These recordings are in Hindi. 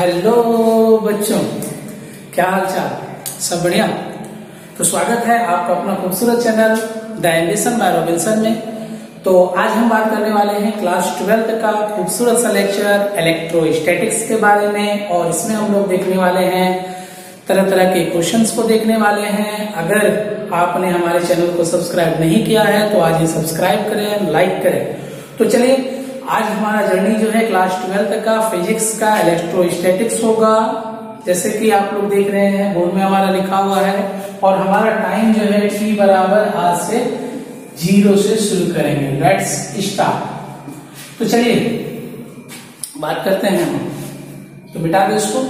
हेलो बच्चों, क्या हाल चाल? सब बढ़िया। तो स्वागत है आपका अपना खूबसूरत channel the ambition by Robinson में। तो आज हम बात करने वाले हैं क्लास 12 का खूबसूरत सा लेक्चर इलेक्ट्रोस्टैटिक्स के बारे में। और इसमें हम लोग देखने वाले हैं तरह तरह के क्वेश्चंस को देखने वाले हैं। अगर आपने हमारे चैनल को सब्सक्राइब नहीं किया है तो आज ही सब्सक्राइब करें, लाइक करें। तो चलिए, आज हमारा जर्नी जो है क्लास 12 का फिजिक्स का इलेक्ट्रोस्टैटिक्स होगा। जैसे कि आप लोग देख रहे हैं बोर्ड में हमारा लिखा हुआ है। और हमारा टाइम जो है t बराबर आज से 0 से शुरू करेंगे। Let's start. तो चलिए बात करते हैं हम। तो बिठा दो इसको।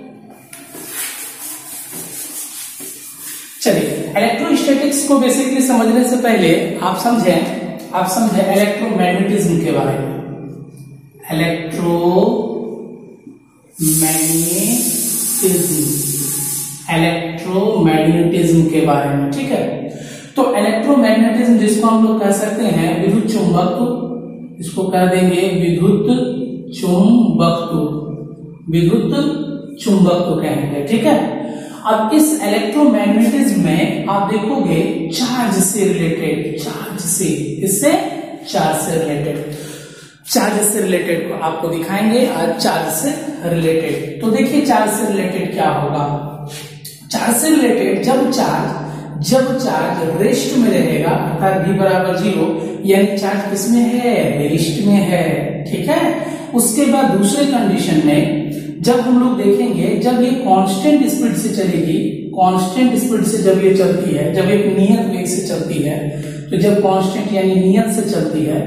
चलिए, इलेक्ट्रोस्टैटिक्स को बेसिकली समझने से पहले आप समझें इलेक्ट्रोमैग्नेटिज्म के बारे में। इलेक्ट्रोमैग्नेटिज्म के बारे में, ठीक है। तो इलेक्ट्रोमैग्नेटिज्म जिसको हम लोग कह सकते हैं विद्युत चुंबकत्व, इसको कह देंगे विद्युत चुंबकत्व कहेंगे, ठीक है। अब इस इलेक्ट्रोमैग्नेटिज्म में आप देखोगे चार्ज से रिलेटेड, चार्ज से रिलेटेड को आपको दिखाएंगे आज। चार्ज से रिलेटेड तो देखिए, चार्ज से रिलेटेड क्या होगा। चार्ज से रिलेटेड जब चार्ज रेस्ट में रहेगा अर्थात v बराबर 0, यानी चार्ज किसमें है? रेस्ट में है, ठीक है। उसके बाद दूसरे कंडीशन में जब हम लोग देखेंगे, जब ये कांस्टेंट स्पीड से चलेगी, कांस्टेंट स्पीड से जब ये चलती है, जब एक नियत वेग से चलती है, तो जब कांस्टेंट यानी नियत से चलती है,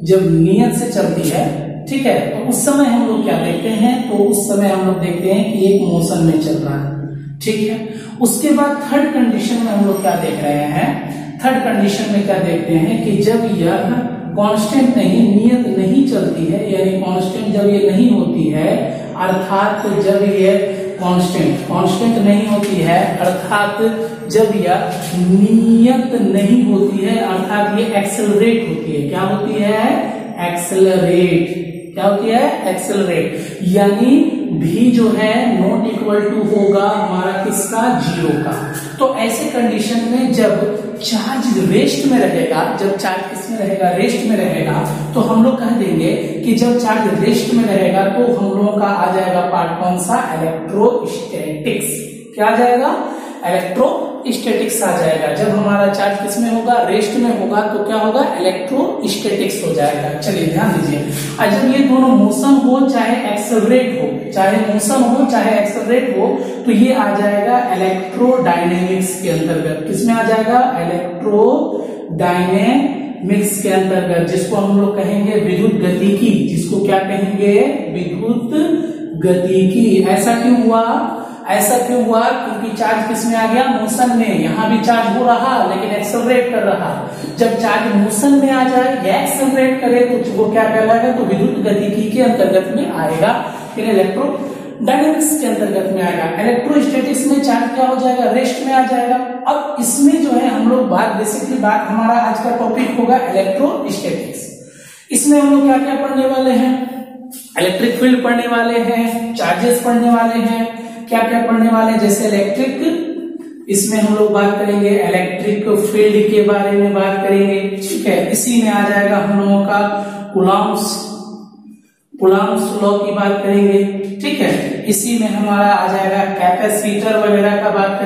ठीक है, तो उस समय हम लोग क्या देखते हैं? तो उस समय हम लोग देखते हैं कि एक मोशन में चल रहा है, ठीक है। उसके बाद थर्ड कंडीशन में हम लोग क्या देख रहे हैं? थर्ड कंडीशन में क्या देखते हैं कि जब यह कांस्टेंट नहीं, नियत नहीं चलती है, यानी कांस्टेंट जब ये नहीं होती है, अर्थात जब ये कांस्टेंट नहीं होती है, अर्थात जब यह नियत नहीं होती है, अर्थात ये एक्सेलरेट होती है। क्या होती है? एक्सेलरेट। क्या होती है? एक्सेलरेट। यानी v जो है नॉट इक्वल टू होगा हमारा किसका? 0 का। तो ऐसे कंडीशन में जब चार्ज रेस्ट में रहेगा, जब चार्ज किसमें रहेगा? रेस्ट में रहेगा, तो हम लोग कह देंगे कि जब चार्ज रेस्ट में रहेगा तो हम लोगों का आ जाएगा पार्ट कौन सा? इलेक्ट्रोस्टैटिक्स। क्या आ जाएगा? इलेक्ट्रोस्टैटिक्स आ जाएगा। जब हमारा चार्ज किसमें होगा? रेस्ट में होगा, तो क्या होगा? इलेक्ट्रोस्टैटिक्स हो जाएगा। चलिए ध्यान दीजिए, जब ये दोनों मोशन हो चाहे एक्सेलरेट हो, तो ये आ जाएगा इलेक्ट्रोडायनेमिक्स के अंतर्गत। किसमें आ जाएगा? इलेक्ट्रोडायनेमिक्स के अंतर्गत, जिसको हम लोग कहेंगे विद्युत गतिकी। जिसको क्या कहेंगे? विद्युत गतिकी। ऐसा क्यों हुआ? क्योंकि चार्ज किसमें आ गया? मोशन में। यहाँ भी चार्ज हो रहा लेकिन एक्सेलरेट कर रहा। जब चार्ज मोशन में आ जाए या एक्सेलरेट करे तो वो क्या कहलाएगा? तो विद्युत गतिकी के अंतर्गत में आएगा, फिर इलेक्ट्रोडायनेमिक्स के अंतर्गत में आएगा। इलेक्ट्रोस्टैटिक्स में चार्ज क्या हो जाएगा? रेस्ट में आ जाएगा। अब इसमें जो है हम लोग बेसिकली हमारा आज का टॉपिक होगा इलेक्ट्रोस्टैटिक्स। इसमें हम लोग क्या क्या पढ़ने वाले हैं? इलेक्ट्रिक फील्ड पढ़ने वाले हैं, चार्जेस पढ़ने वाले हैं, क्या क्या पढ़ने वाले हैं? जैसे इलेक्ट्रिक, इसमें हम लोग बात करेंगे इलेक्ट्रिक फील्ड के बारे में बात करेंगे, ठीक है। इसी में आ जाएगा हम लोगों का कूलॉम्स लॉ की बात करेंगे, ठीक है। इसी में हमारा आ जाएगा कैपेसिटर वगैरह का बात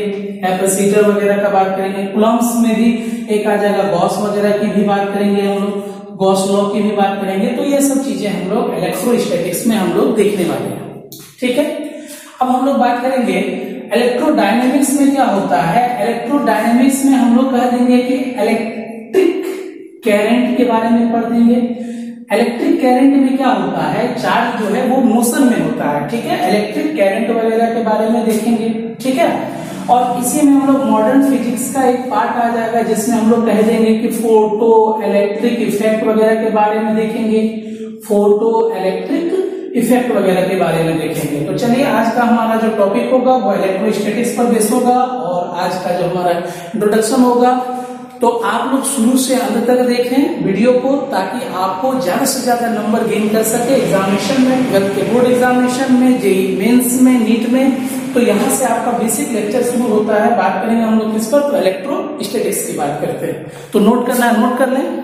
करेंगे, कूलॉम्स में भी एक आ जाएगा गॉस वगैरह की भी बात करेंगे हम लोग, गॉस लॉ की भी बात करेंगे। तो ये सब चीजें हम लोग इलेक्ट्रोस्टैटिक्स में हम लोग देखने वाले हैं, ठीक है। अब हम लोग बात करेंगे इलेक्ट्रोडायनेमिक्स में क्या होता है। इलेक्ट्रोडायनेमिक्स में हम लोग कह देंगे कि इलेक्ट्रिक करंट के बारे में पढ़ देंगे। इलेक्ट्रिक करंट में क्या होता है? चार्ज जो है वो मोशन में होता है, ठीक है। इलेक्ट्रिक करंट वगैरह के बारे में देखेंगे, ठीक है। और इसी में हम लोग मॉडर्न फिजिक्स का एक पार्ट आ जाएगा जिसमें हम लोग कह देंगे कि फोटो इलेक्ट्रिक इफेक्ट वगैरह के बारे में देखेंगे, फोटो इलेक्ट्रिक इफेक्ट वगैरह के बारे में देखेंगे। तो चलिए, आज का हमारा जो टॉपिक होगा वो इलेक्ट्रोस्टैटिक्स पर बेस होगा। और आज का जो हमारा इंट्रोडक्शन होगा तो आप लोग शुरू से अंत तक देखें वीडियो को, ताकि आपको ज्यादा से ज्यादा नंबर गेन कर सके एग्जामिनेशन में, 12th के बोर्ड एग्जामिनेशन में, जेईई मेंस में, नीट में। तो यहाँ से आपका बेसिक लेक्चर शुरू होता है। बात करेंगे हम लोग किस पर, तो इलेक्ट्रोस्टैटिक्स की बात करते हैं। तो नोट करना है, नोट कर लें,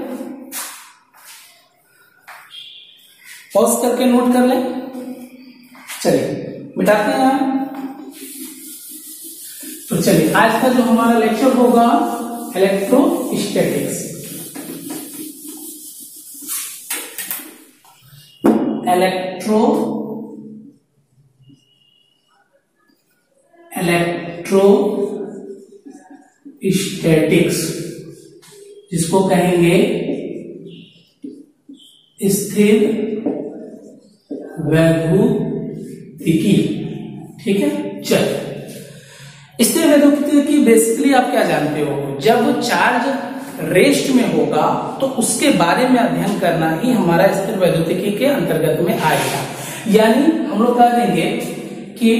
पॉज करके नोट कर लें। चलिए मिटाते हैं हम। तो चलिए आज का जो हमारा लेक्चर होगा इलेक्ट्रोस्टैटिक्स। इलेक्ट्रोस्टैटिक्स जिसको कहेंगे स्थिर वैद्युतिकी। ठीक है, चल स्थिर वैद्युतिकी बेसिकली आप क्या जानते हो, जब चार्ज रेस्ट में होगा तो उसके बारे में अध्ययन करना ही हमारा स्थिर वैद्युतिकी के अंतर्गत में आएगा। यानी हम लोग कह देंगे कि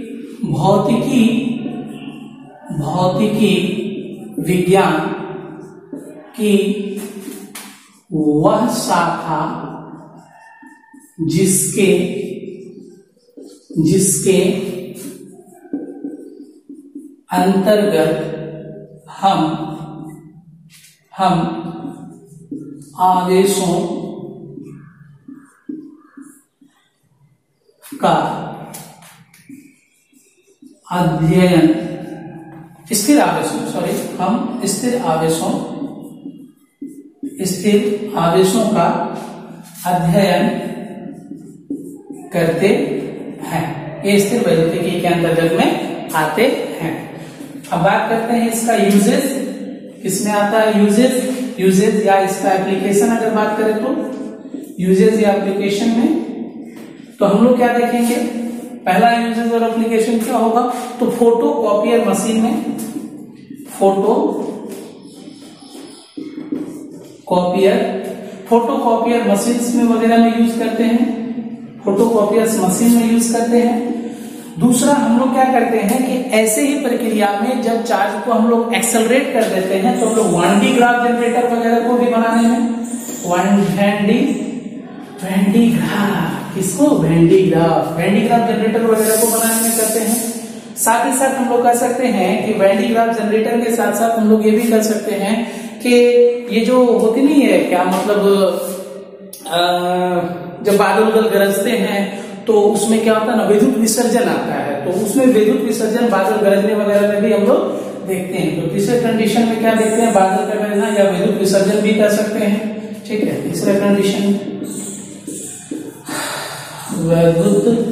भौतिकी विज्ञान की वह शाखा जिसके अंतर्गत हम आवेशों का अध्ययन स्थिर आवेशों का अध्ययन करते हैं। ये स्थिर वैद्युतिकी के अंतर्गत में आते हैं। अब बात करते हैं इसका यूजेज, किसमें आता है यूजेज या इसका एप्लीकेशन। अगर बात करें तो यूजेज या एप्लीकेशन में तो हम लोग क्या देखेंगे, पहला यूजेज और एप्लीकेशन क्या होगा, तो फोटो कॉपियर मशीन में, फोटो कॉपियर मशीन में वगैरह में यूज करते हैं, फोटो कॉपियर मशीन में यूज करते हैं। दूसरा हम लोग क्या करते हैं कि ऐसे ही प्रक्रिया में जब चार्ज को हम लोग एक्सेलरेट कर देते हैं तो हम लोग 1D ग्राफ जनरेटर वगैरह को भी बनाने में, 1D ग्राफ, किसको, वेंडी ग्राफ जनरेटर वगैरह को बनाने में करते हैं। साथ ही साथ हम लोग कह सकते हैं कि वेंडी ग्राफ जनरेटर के साथ साथ हम लोग ये भी कर सकते हैं कि ये जो होती नहीं है क्या, मतलब जब बादल उदल गरजते हैं तो उसमें क्या होता है ना, विद्युत विसर्जन आता है। तो उसमें विद्युत विसर्जन बादल गरजने वगैरह में भी हम लोग देखते हैं। तो तीसरे कंडीशन में क्या देखते हैं, बादल का गरजना या विद्युत विसर्जन भी कर सकते हैं। ठीक है, तीसरे कंडीशन विद्युत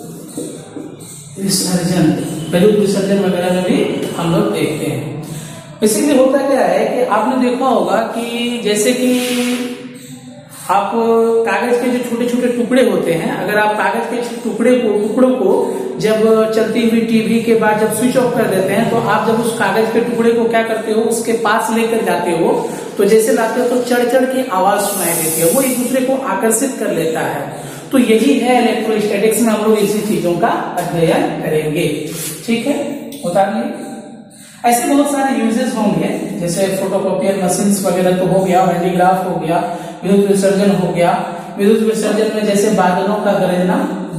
विसर्जन वगैरह में भी हम लोग देखते हैं। बेसिकली होता क्या है कि आपने देखा होगा कि जैसे कि आप कागज के जो छोटे छोटे टुकड़े होते हैं, अगर आप कागज के टुकड़ों को जब चलती हुई टीवी के बाद जब स्विच ऑफ कर देते हैं तो आप जब उस कागज के टुकड़े को क्या करते हो, उसके पास लेकर जाते हो, तो जैसे लाते हो तो चढ़ चढ़ की आवाज सुनाई देती है, वो एक दूसरे को आकर्षित कर लेता है। तो यही है इलेक्ट्रोस्टैटिक्स में हम लोग इसी चीजों का अध्ययन करेंगे। ठीक है, बता दिए। ऐसे बहुत सारे यूजेस होंगे, जैसे फोटोकॉपियर मशीन्स वगैरह तो हो गया, वेंडीग्राफ हो गया, विद्युत विसर्जन हो गया। विद्युत विसर्जन में जैसे बादलों का गरजना,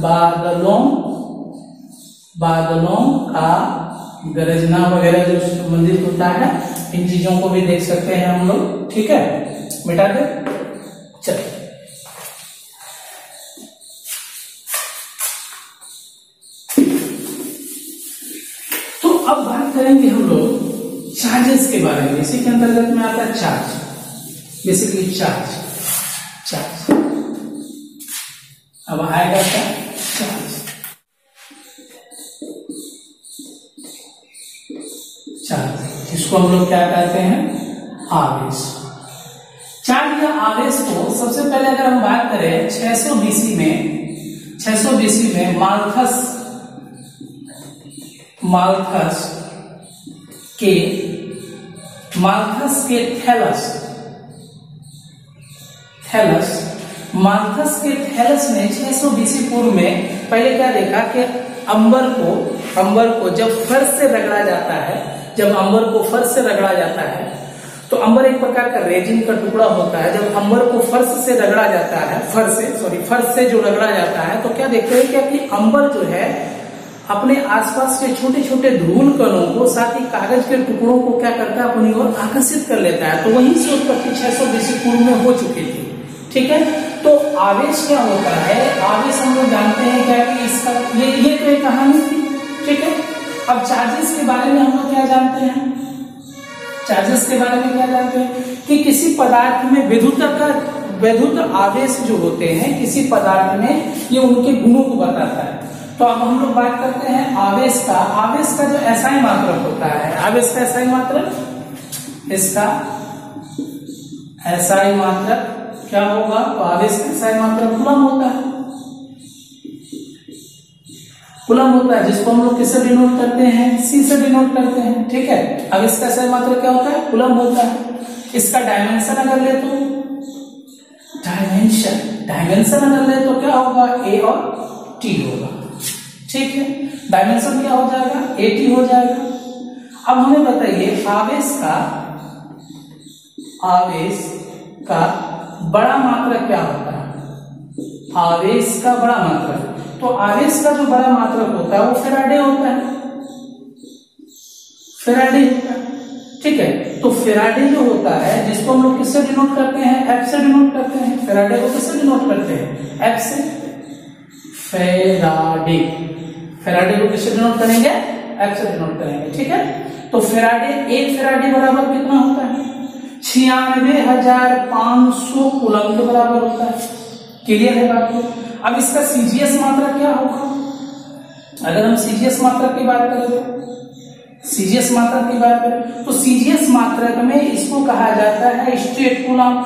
बादलों का गरजना वगैरह जो संबंधित होता है, इन चीजों को भी देख सकते हैं हम लोग। ठीक है, मिटा दे। चलिए तो अब बात करेंगे हम लोग चार्जेस के बारे में। इसी के अंतर्गत में आता है चार्ज, बेसिकली चार्ज। अब आएगा क्या, चार्ज। इसको हम लोग क्या कहते हैं, आवेश। चार्ज या आवेश को सबसे पहले अगर हम बात करें 600 बीसी में माल्थस के थैलस ने 600 बीसी पूर्व में पहले क्या देखा कि अंबर को जब फर्श से रगड़ा जाता है, तो अंबर एक प्रकार का रेजिन का टुकड़ा होता है। जब अंबर को फर्श से रगड़ा जाता है, फर्श से जो रगड़ा जाता है, तो क्या देखते हैं क्या कि अंबर जो है अपने आसपास के छोटे छोटे धूल कणों को, साथ ही कागज के टुकड़ों को क्या करता है, अपनी ओर आकर्षित कर लेता है। तो वहीं से उत्पत्ति 600 BC पूर्व में हो चुकी थी। ठीक है, तो आवेश क्या होता है? आवेश हम लोग जानते हैं क्या कि इसका ये तो एक कहानी थी। ठीक है, अब चार्जेस के बारे में हम लोग क्या जानते हैं? चार्जेस के बारे में क्या जानते हैं कि किसी पदार्थ में विद्युत आवेश जो होते हैं किसी पदार्थ में, ये उनके गुणों को बताता है। तो अब हम लोग बात करते हैं आवेश का जो एसआई मात्रक होता है, आवेश का एसआई मात्रक, इसका एसआई मात्रक क्या होगा? तो आवेश का एसआई मात्रक कूलम होता है, कूलम होता है, जिसको हम लोग किससे डिनोट करते हैं? C से डिनोट करते हैं। ठीक है, अब इसका एसआई मात्रक क्या होता है? कूलम होता है। इसका डायमेंशन अगर ले तो डायमेंशन अगर ले तो क्या होगा? A और T होगा। ठीक है, डायमेंशन क्या हो जाएगा? AT हो जाएगा। अब हमें बताइए आवेश का बड़ा मात्रक क्या होता है? आवेश का बड़ा मात्रक, तो आवेश का जो बड़ा मात्रक होता है वो फेराडे होता है, फेराडे होता है। ठीक है, तो फेराडे जो होता है, जिसको हम लोग किससे डिनोट करते हैं? F से डिनोट करते हैं। फेराडे को किससे डिनोट करते हैं? F से। फेराडे को किससे डिनोट करेंगे? F से डिनोट करेंगे। ठीक है, तो एक फेराडे बराबर कितना होता है? 96,500 कूलम के बराबर होता है। क्लियर है बात को? अब इसका सीजीएस मात्रक क्या होगा? अगर हम सीजीएस मात्रक की बात करें तो सीजीएस मात्रक में इसको कहा जाता है स्टेट कूलम,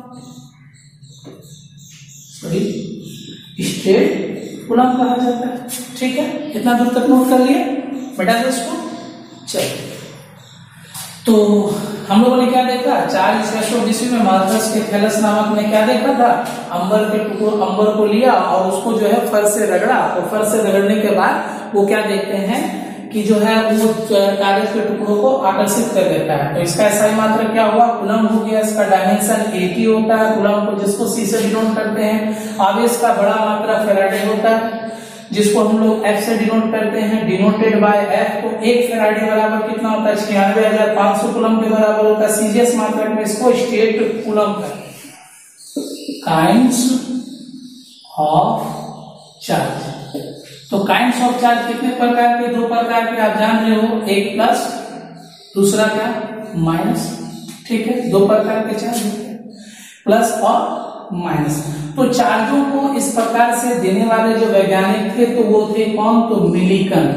स्टेट कूलम कहा जाता है। ठीक है, इतना दूर तक नोट कर लिए बेटा इसको। चलिए, तो हम लोगों ने क्या देखा? 4 BC में मार्कस के थैलस नामक ने क्या देखा था? अंबर को लिया और उसको जो है फर्श से रगड़ा, और फर्श से रगड़ने के बाद वो क्या देखते हैं कि जो है वो कागज के टुकड़ों को आकर्षित कर देता है। तो इसका एसआई मात्रक क्या हुआ? कूलम हो गया। इसका डायमेंशन AT होता है, कूलम को जिसको C से डिनोट करते हैं। आवेश का बड़ा मात्रा फेराडे होता है, जिसको हम लोग F से डिनोट करते हैं, डिनोटेड बाय F। तो एक फेराडे बराबर कितना होता है? 96,500 कूलम के बराबर होता है। सीजीएस मात्रक में इसको स्टेट कूलम का। काइंड्स ऑफ चार्ज, तो काइंड्स ऑफ चार्ज कितने प्रकार के? 2 प्रकार के आप जान रहे हो, एक प्लस, दूसरा क्या? माइनस। ठीक है, 2 प्रकार के चार्ज, प्लस और माइनस। तो चार्जों को इस प्रकार से देने वाले जो वैज्ञानिक थे, तो वो थे कौन? तो मिलिकन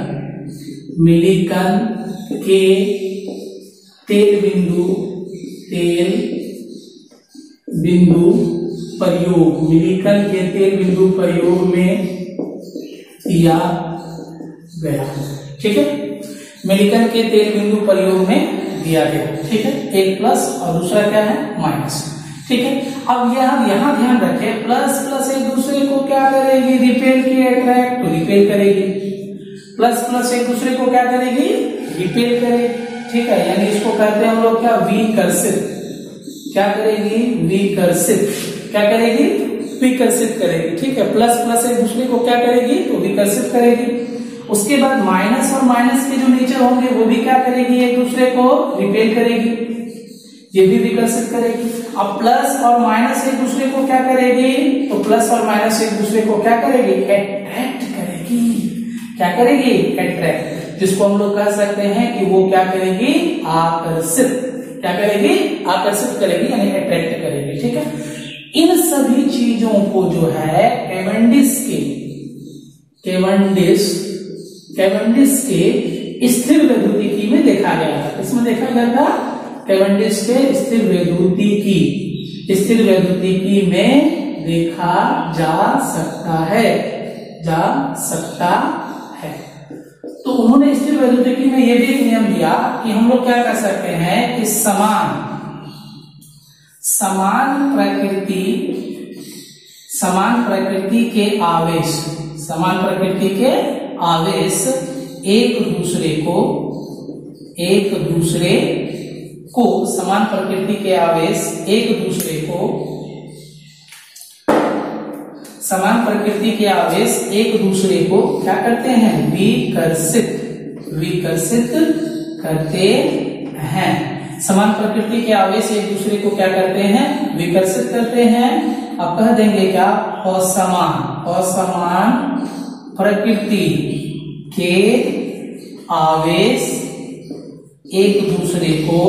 के तेल बिंदु प्रयोग, मिलिकन के तेल बिंदु प्रयोग में दिया गया। ठीक है, मिलिकन के तेल बिंदु प्रयोग में दिया गया। ठीक है, एक प्लस और दूसरा क्या है? माइनस। ठीक है, अब यहाँ ध्यान रखें, प्लस एक दूसरे को क्या करेगी? रिपेल की अट्रैक्ट, तो रिपेल करेगी। प्लस एक दूसरे को क्या करेगी? रिपेल करेगी। ठीक है, यानी इसको कहते हैं हम लोग क्या? विकर्षित। क्या करेगी? विकर्षित। क्या करेगी? विकर्षित करेगी। ठीक है, प्लस एक दूसरे को क्या करेगी? तो विकर्षित करेगी। उसके बाद माइनस और माइनस के जो नेचर होंगे वो भी क्या करेगी? एक दूसरे को रिपेल करेगी, ये भी विकर्षित करेगी। अब प्लस और माइनस एक दूसरे को क्या करेगी? तो प्लस और माइनस एक दूसरे को क्या करेगी? अट्रैक्ट करेगी। क्या करेगी? अट्रैक्ट, जिसको हम लोग कह सकते हैं कि वो क्या करेगी? आकर्षित। क्या करेगी? आकर्षित करेगी, यानी अट्रैक्ट करेगी। ठीक है, इन सभी चीजों को जो है कैवेंडिश के स्थिर वैद्युतिकी में देखा गया था। इसमें देखा गया था कैवेंडिश के स्थिर वैद्युतिकी में देखा जा सकता है। तो उन्होंने स्थिर वैद्युतिकी में यह भी एक नियम दिया कि हम लोग क्या कर सकते हैं कि समान प्रकृति के आवेश एक दूसरे को समान प्रकृति के आवेश एक दूसरे को समान प्रकृति के आवेश एक दूसरे को क्या करते हैं, विकर्षित करते हैं। समान प्रकृति के आवेश एक दूसरे को क्या करते हैं, विकर्षित करते हैं। अब कह देंगे क्या, असमान प्रकृति के आवेश एक दूसरे को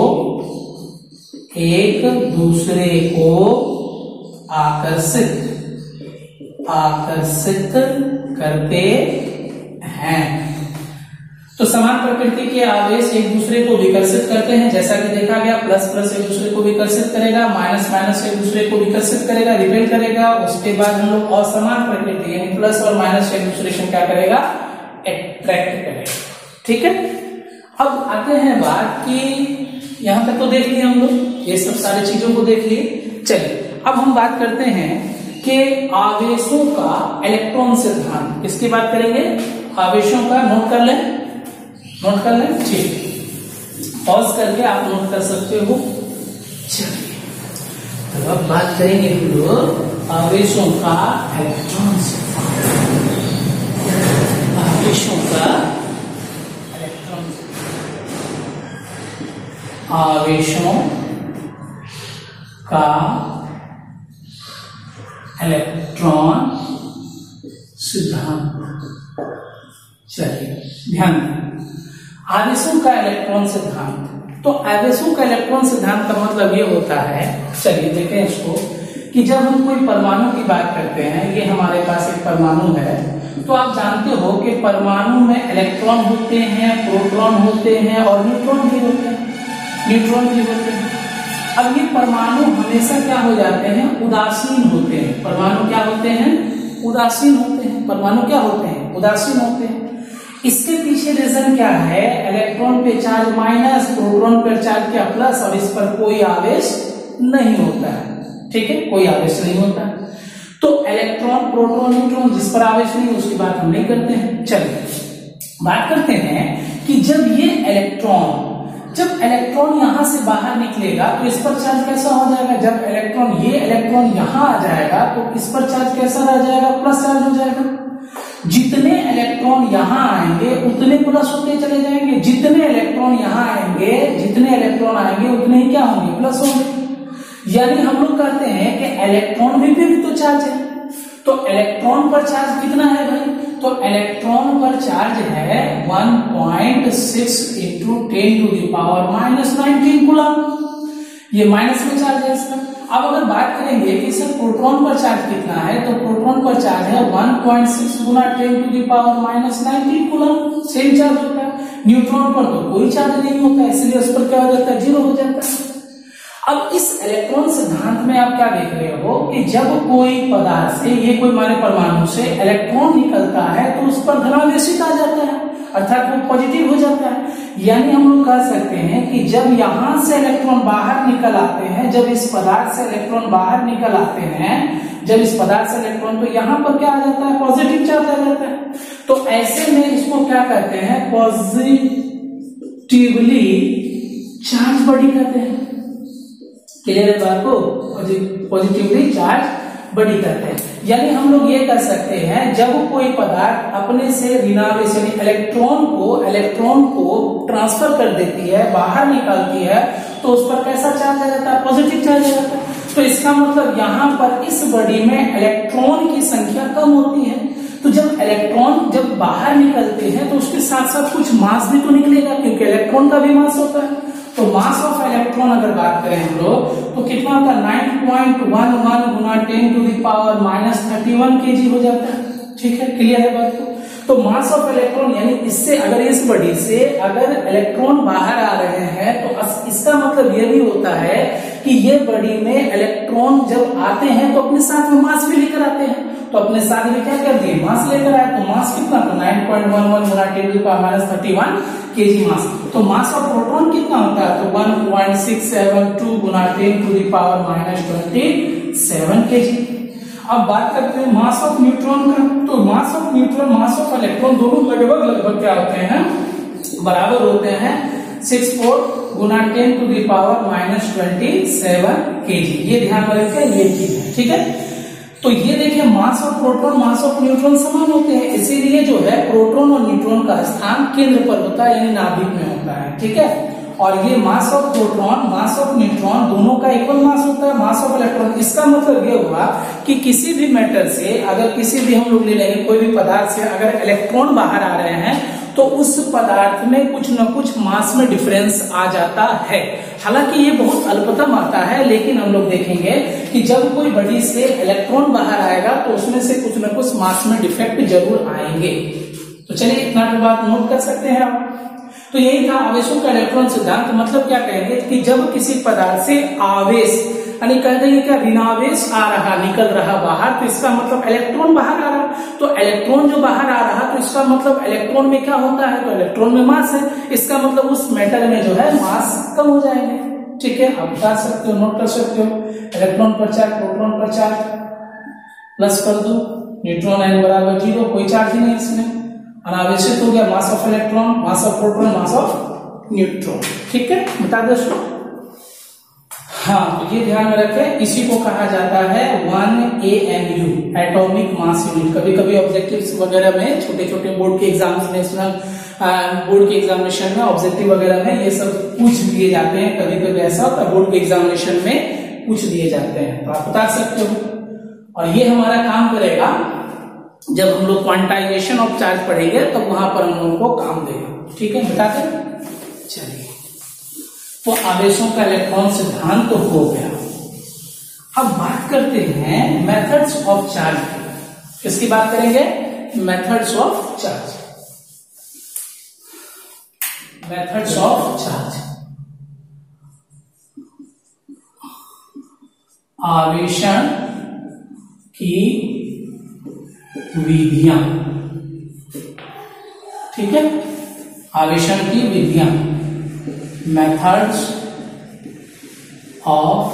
आकर्षित करते हैं। तो समान प्रकृति के आवेश एक दूसरे को विकर्षित करते हैं, जैसा कि देखा गया, प्लस प्लस एक दूसरे को विकर्षित करेगा, माइनस माइनस एक दूसरे को विकर्षित करेगा, रिपेल करेगा। उसके बाद हम लोग असमान प्रकृति यानी प्लस और माइनस एक दूसरे से क्या करेगा, अट्रैक्ट करेगा। ठीक है, अब आते हैं बात कि यहां तक तो देख लिए हम लोग, ये सब सारी चीजों को देख लिए। चलिए अब हम बात करते हैं कि आवेशों का इलेक्ट्रॉन सिद्धांत, किसकी बात करेंगे, आवेशों का। नोट कर लें, ठीक, पॉज करके आप नोट कर सकते हो। चलिए तो अब बात करेंगे हम लोग आवेशों का इलेक्ट्रॉन सिद्धांत। आवेशों का इलेक्ट्रॉन सिद्धांत। चलिए ध्यान दें, आवेशों का इलेक्ट्रॉन सिद्धांत। तो आवेशों का इलेक्ट्रॉन सिद्धांत का मतलब ये होता है, चलिए देखें इसको, कि जब हम कोई परमाणु की बात करते हैं, ये हमारे पास एक परमाणु है, तो आप जानते हो कि परमाणु में इलेक्ट्रॉन होते हैं, प्रोटॉन होते हैं और न्यूट्रॉन भी होते हैं। अब ये परमाणु हमेशा क्या हो जाते हैं, उदासीन होते हैं। परमाणु क्या होते हैं, उदासीन होते हैं। उदासीन होते हैं। इसके पीछे रीजन क्या है, इलेक्ट्रॉन पे चार्ज माइनस, प्रोटॉन पे चार्ज क्या प्लस, और इस पर कोई आवेश नहीं होता है। ठीक है, कोई आवेश नहीं होता है। तो इलेक्ट्रॉन, प्रोटॉन, न्यूट्रॉन, जिस पर आवेश नहीं, उसकी बात हम नहीं करते हैं। चलिए बात करते हैं कि जब इलेक्ट्रॉन यहां से बाहर निकलेगा तो इस पर चार्ज कैसा हो जाएगा, जब ये इलेक्ट्रॉन यहां आ जाएगा तो इस पर चार्ज कैसा रह जाएगा, प्लस चार्ज हो जाएगा। जितने इलेक्ट्रॉन यहां आएंगे उतने प्लस होते चले जाएंगे, जितने इलेक्ट्रॉन आएंगे उतने ही क्या होंगे, प्लस होंगे। यानी हम लोग कहते हैं कि इलेक्ट्रॉन भी तो चार्ज है। तो इलेक्ट्रॉन पर चार्ज कितना है भाई, तो इलेक्ट्रॉन पर चार्ज है 1.6 × 10⁻⁻⁻⁹ कूलम। ये माइनस में चार्ज है इसका। अब अगर बात करेंगे कि सर प्रोटॉन पर चार्ज कितना है, तो प्रोटॉन पर चार्ज है 1.6 × 10⁻⁻⁹ कूलम, सेम चार्ज होता है। न्यूट्रॉन पर तो कोई चार्ज नहीं होता, इसलिए उस पर क्या हो जाता है, 0 हो जाता है। अब इस इलेक्ट्रॉन सिद्धांत में आप क्या देख रहे हो कि जब कोई पदार्थ से, ये कोई हमारे परमाणु से इलेक्ट्रॉन निकलता है तो उस पर धनावेशित आ जाता है, अर्थात वो पॉजिटिव हो जाता है। यानी हम लोग कह सकते हैं कि जब यहां से इलेक्ट्रॉन बाहर निकल आते हैं, जब इस पदार्थ से इलेक्ट्रॉन बाहर निकल आते हैं, तो यहाँ पर क्या आ जाता है, पॉजिटिव चार्ज आ जाता है। तो ऐसे में इसको क्या कहते हैं, पॉजिटिवली चार्ज बॉडी कहते हैं। क्लियर है बात को, पॉजिटिवली चार्ज बड़ी करते हैं। यानी हम लोग ये कर सकते हैं, जब कोई पदार्थ अपने से ऋणावेश यानी इलेक्ट्रॉन को ट्रांसफर कर देती है, बाहर निकालती है, तो उस पर कैसा चार्ज आ जाता है, पॉजिटिव चार्ज आ जाता है। तो इसका मतलब यहाँ पर इस बॉडी में इलेक्ट्रॉन की संख्या कम होती है। तो जब इलेक्ट्रॉन बाहर निकलते हैं तो उसके साथ साथ कुछ मास भी तो निकलेगा, क्योंकि इलेक्ट्रॉन का भी मास होता है। तो मास ऑफ इलेक्ट्रॉन अगर बात करें हम लोग तो कितना होता है, 9.11 × 10⁻31 kg हो जाता है। ठीक है, क्लियर है बात को। तो मास ऑफ इलेक्ट्रॉन यानी इससे अगर इस बॉडी से अगर इलेक्ट्रॉन बाहर आ रहे हैं तो इसका मतलब ये भी होता है कि ये बॉडी में इलेक्ट्रॉन जब आते हैं तो अपने साथ में मास भी लेकर आते हैं। तो अपने साथ में क्या कर दिए, मास लेकर आए। तो मास कितना, तो 9.11 × 10⁻31 kg मास। तो मास ऑफ प्रोटॉन कितना होता है, तो 1.672 × 10⁻27 kg। अब बात करते हैं मास ऑफ न्यूट्रॉन का। तो मास ऑफ इलेक्ट्रॉन दोनों लगभग क्या होते हैं, बराबर होते हैं। 64 गुना 10 टू द पावर -27 kg। ये ध्यान में रखिए, ये चीज है, ठीक है। तो ये देखिए mass of proton mass of neutron समान होते हैं, इसीलिए जो है प्रोटॉन और न्यूट्रॉन का स्थान केंद्र पर होता है, यानी नाभिक में होता है, ठीक है। और ये mass of proton mass of neutron दोनों का इक्वल मास होता है, मास ऑफ इलेक्ट्रॉन। इसका मतलब ये हुआ कि किसी भी मेटल से, अगर किसी भी हम लोग ले लेंगे कोई भी पदार्थ से अगर इलेक्ट्रॉन बाहर आ रहे हैं तो उस पदार्थ में कुछ न कुछ मास में डिफरेंस आ जाता है। हालांकि ये बहुत अल्पतम आता है, लेकिन हम लोग देखेंगे कि जब कोई बॉडी से इलेक्ट्रॉन बाहर आएगा तो उसमें से कुछ न कुछ मास में डिफेक्ट जरूर आएंगे। तो चलिए इतना बात नोट कर सकते हैं आप। तो यही था आवेशों का इलेक्ट्रॉन सिद्धांत। मतलब क्या कहेंगे कि जब किसी पदार्थ से आवेश, यानी कह देंगे क्या, ऋणावेश आ रहा, निकल रहा बाहर, तो इसका मतलब इलेक्ट्रॉन बाहर आ रहा। तो इलेक्ट्रॉन जो बाहर आ रहा तो इसका मतलब इलेक्ट्रॉन में क्या होता है, तो इलेक्ट्रॉन में मास है, इसका मतलब उस मेटल में जो है मास कम हो जाएंगे, ठीक है। आप बता सकते हो, नोट कर सकते हो, इलेक्ट्रॉन पर चार्ज, प्रोटॉन पर चार्ज, प्लस कर दो, न्यूट्रॉन n बराबर 0, कोई चार्ज ही नहीं इसमें, अनावेशित हो गया, mass of electron, mass of proton, mass of neutron, ठीक है। बता दो इसको। हाँ, तो ये ध्यान में रखें, इसी को कहा जाता है 1 AMU, एटॉमिक मास यूनिट। कभी कभी ऑब्जेक्टिव्स वगैरह में, छोटे छोटे बोर्ड के एग्जाम्स में, बोर्ड के एग्जामिनेशन में, ऑब्जेक्टिव वगैरह में ये सब पूछ दिए जाते हैं। कभी कभी ऐसा होता है बोर्ड के एग्जामिनेशन में पूछ दिए जाते हैं, तो आप बता सकते हो। और ये हमारा काम करेगा जब हम लोग क्वांटाइजेशन ऑफ चार्ज पढ़ेंगे, तब वहां पर हम लोगों को काम देगा, ठीक है। बता दें, चलिए। तो आवेशों का इलेक्ट्रॉन सिद्धांत तो हो गया। अब बात करते हैं मेथड्स ऑफ चार्ज की। किसकी बात करेंगे, methods of charge. Methods of charge, आवेशन की विधियां, ठीक है, आवेशन की विधियां, methods of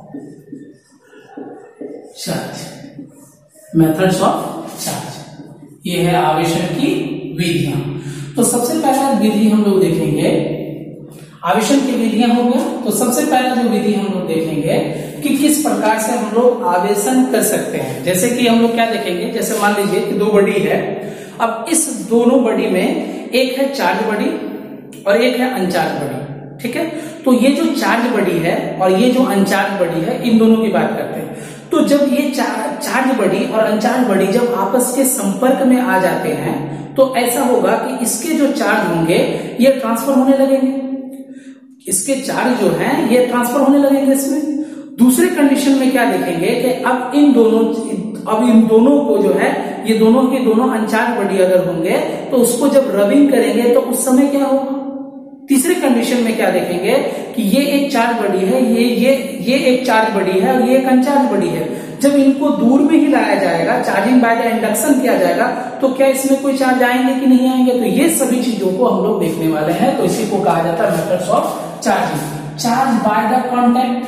charge, methods of charge, ये है आवेशन की विधियां। तो सबसे पहला विधि हम लोग देखेंगे, आवेशन की विधियां हो गया, तो सबसे पहला जो विधि हम लोग देखेंगे कि किस प्रकार से हम लोग आवेशन कर सकते हैं। जैसे कि हम लोग क्या देखेंगे, जैसे मान लीजिए कि दो बॉडी है, अब इस दोनों बॉडी में एक है चार्ज बॉडी और एक है अनचार्ज बॉडी, ठीक है। तो ये जो चार्ज बॉडी है और ये जो अनचार्ज बॉडी है, इन दोनों की बात करते हैं। तो जब ये चार्ज बॉडी और अनचार्ज बॉडी जब आपस के संपर्क में आ जाते हैं, तो ऐसा होगा कि इसके जो चार्ज होंगे ये ट्रांसफर होने लगेंगे, इसके चार्ज जो हैं ये ट्रांसफर होने लगेंगे इसमें। दूसरे कंडीशन में क्या देखेंगे कि अब इन दोनों को जो है, ये दोनों के दोनों अनचार्ज बॉडी अगर होंगे तो उसको जब रबिंग करेंगे तो उस समय क्या होगा। तीसरे कंडीशन में क्या देखेंगे कि ये एक चार्ज बॉडी है, ये एक चार्ज बॉडी है और ये एक अनचार्ज बॉडी है। जब इनको दूर में ही लाया जाएगा, चार्जिंग बाय द इंडक्शन किया जाएगा, तो क्या इसमें कोई चार्ज आएंगे कि नहीं आएंगे। तो ये सभी चीजों को हम लोग देखने वाले हैं। तो इसी को कहा जाता है methods of charging. Charge by the contact,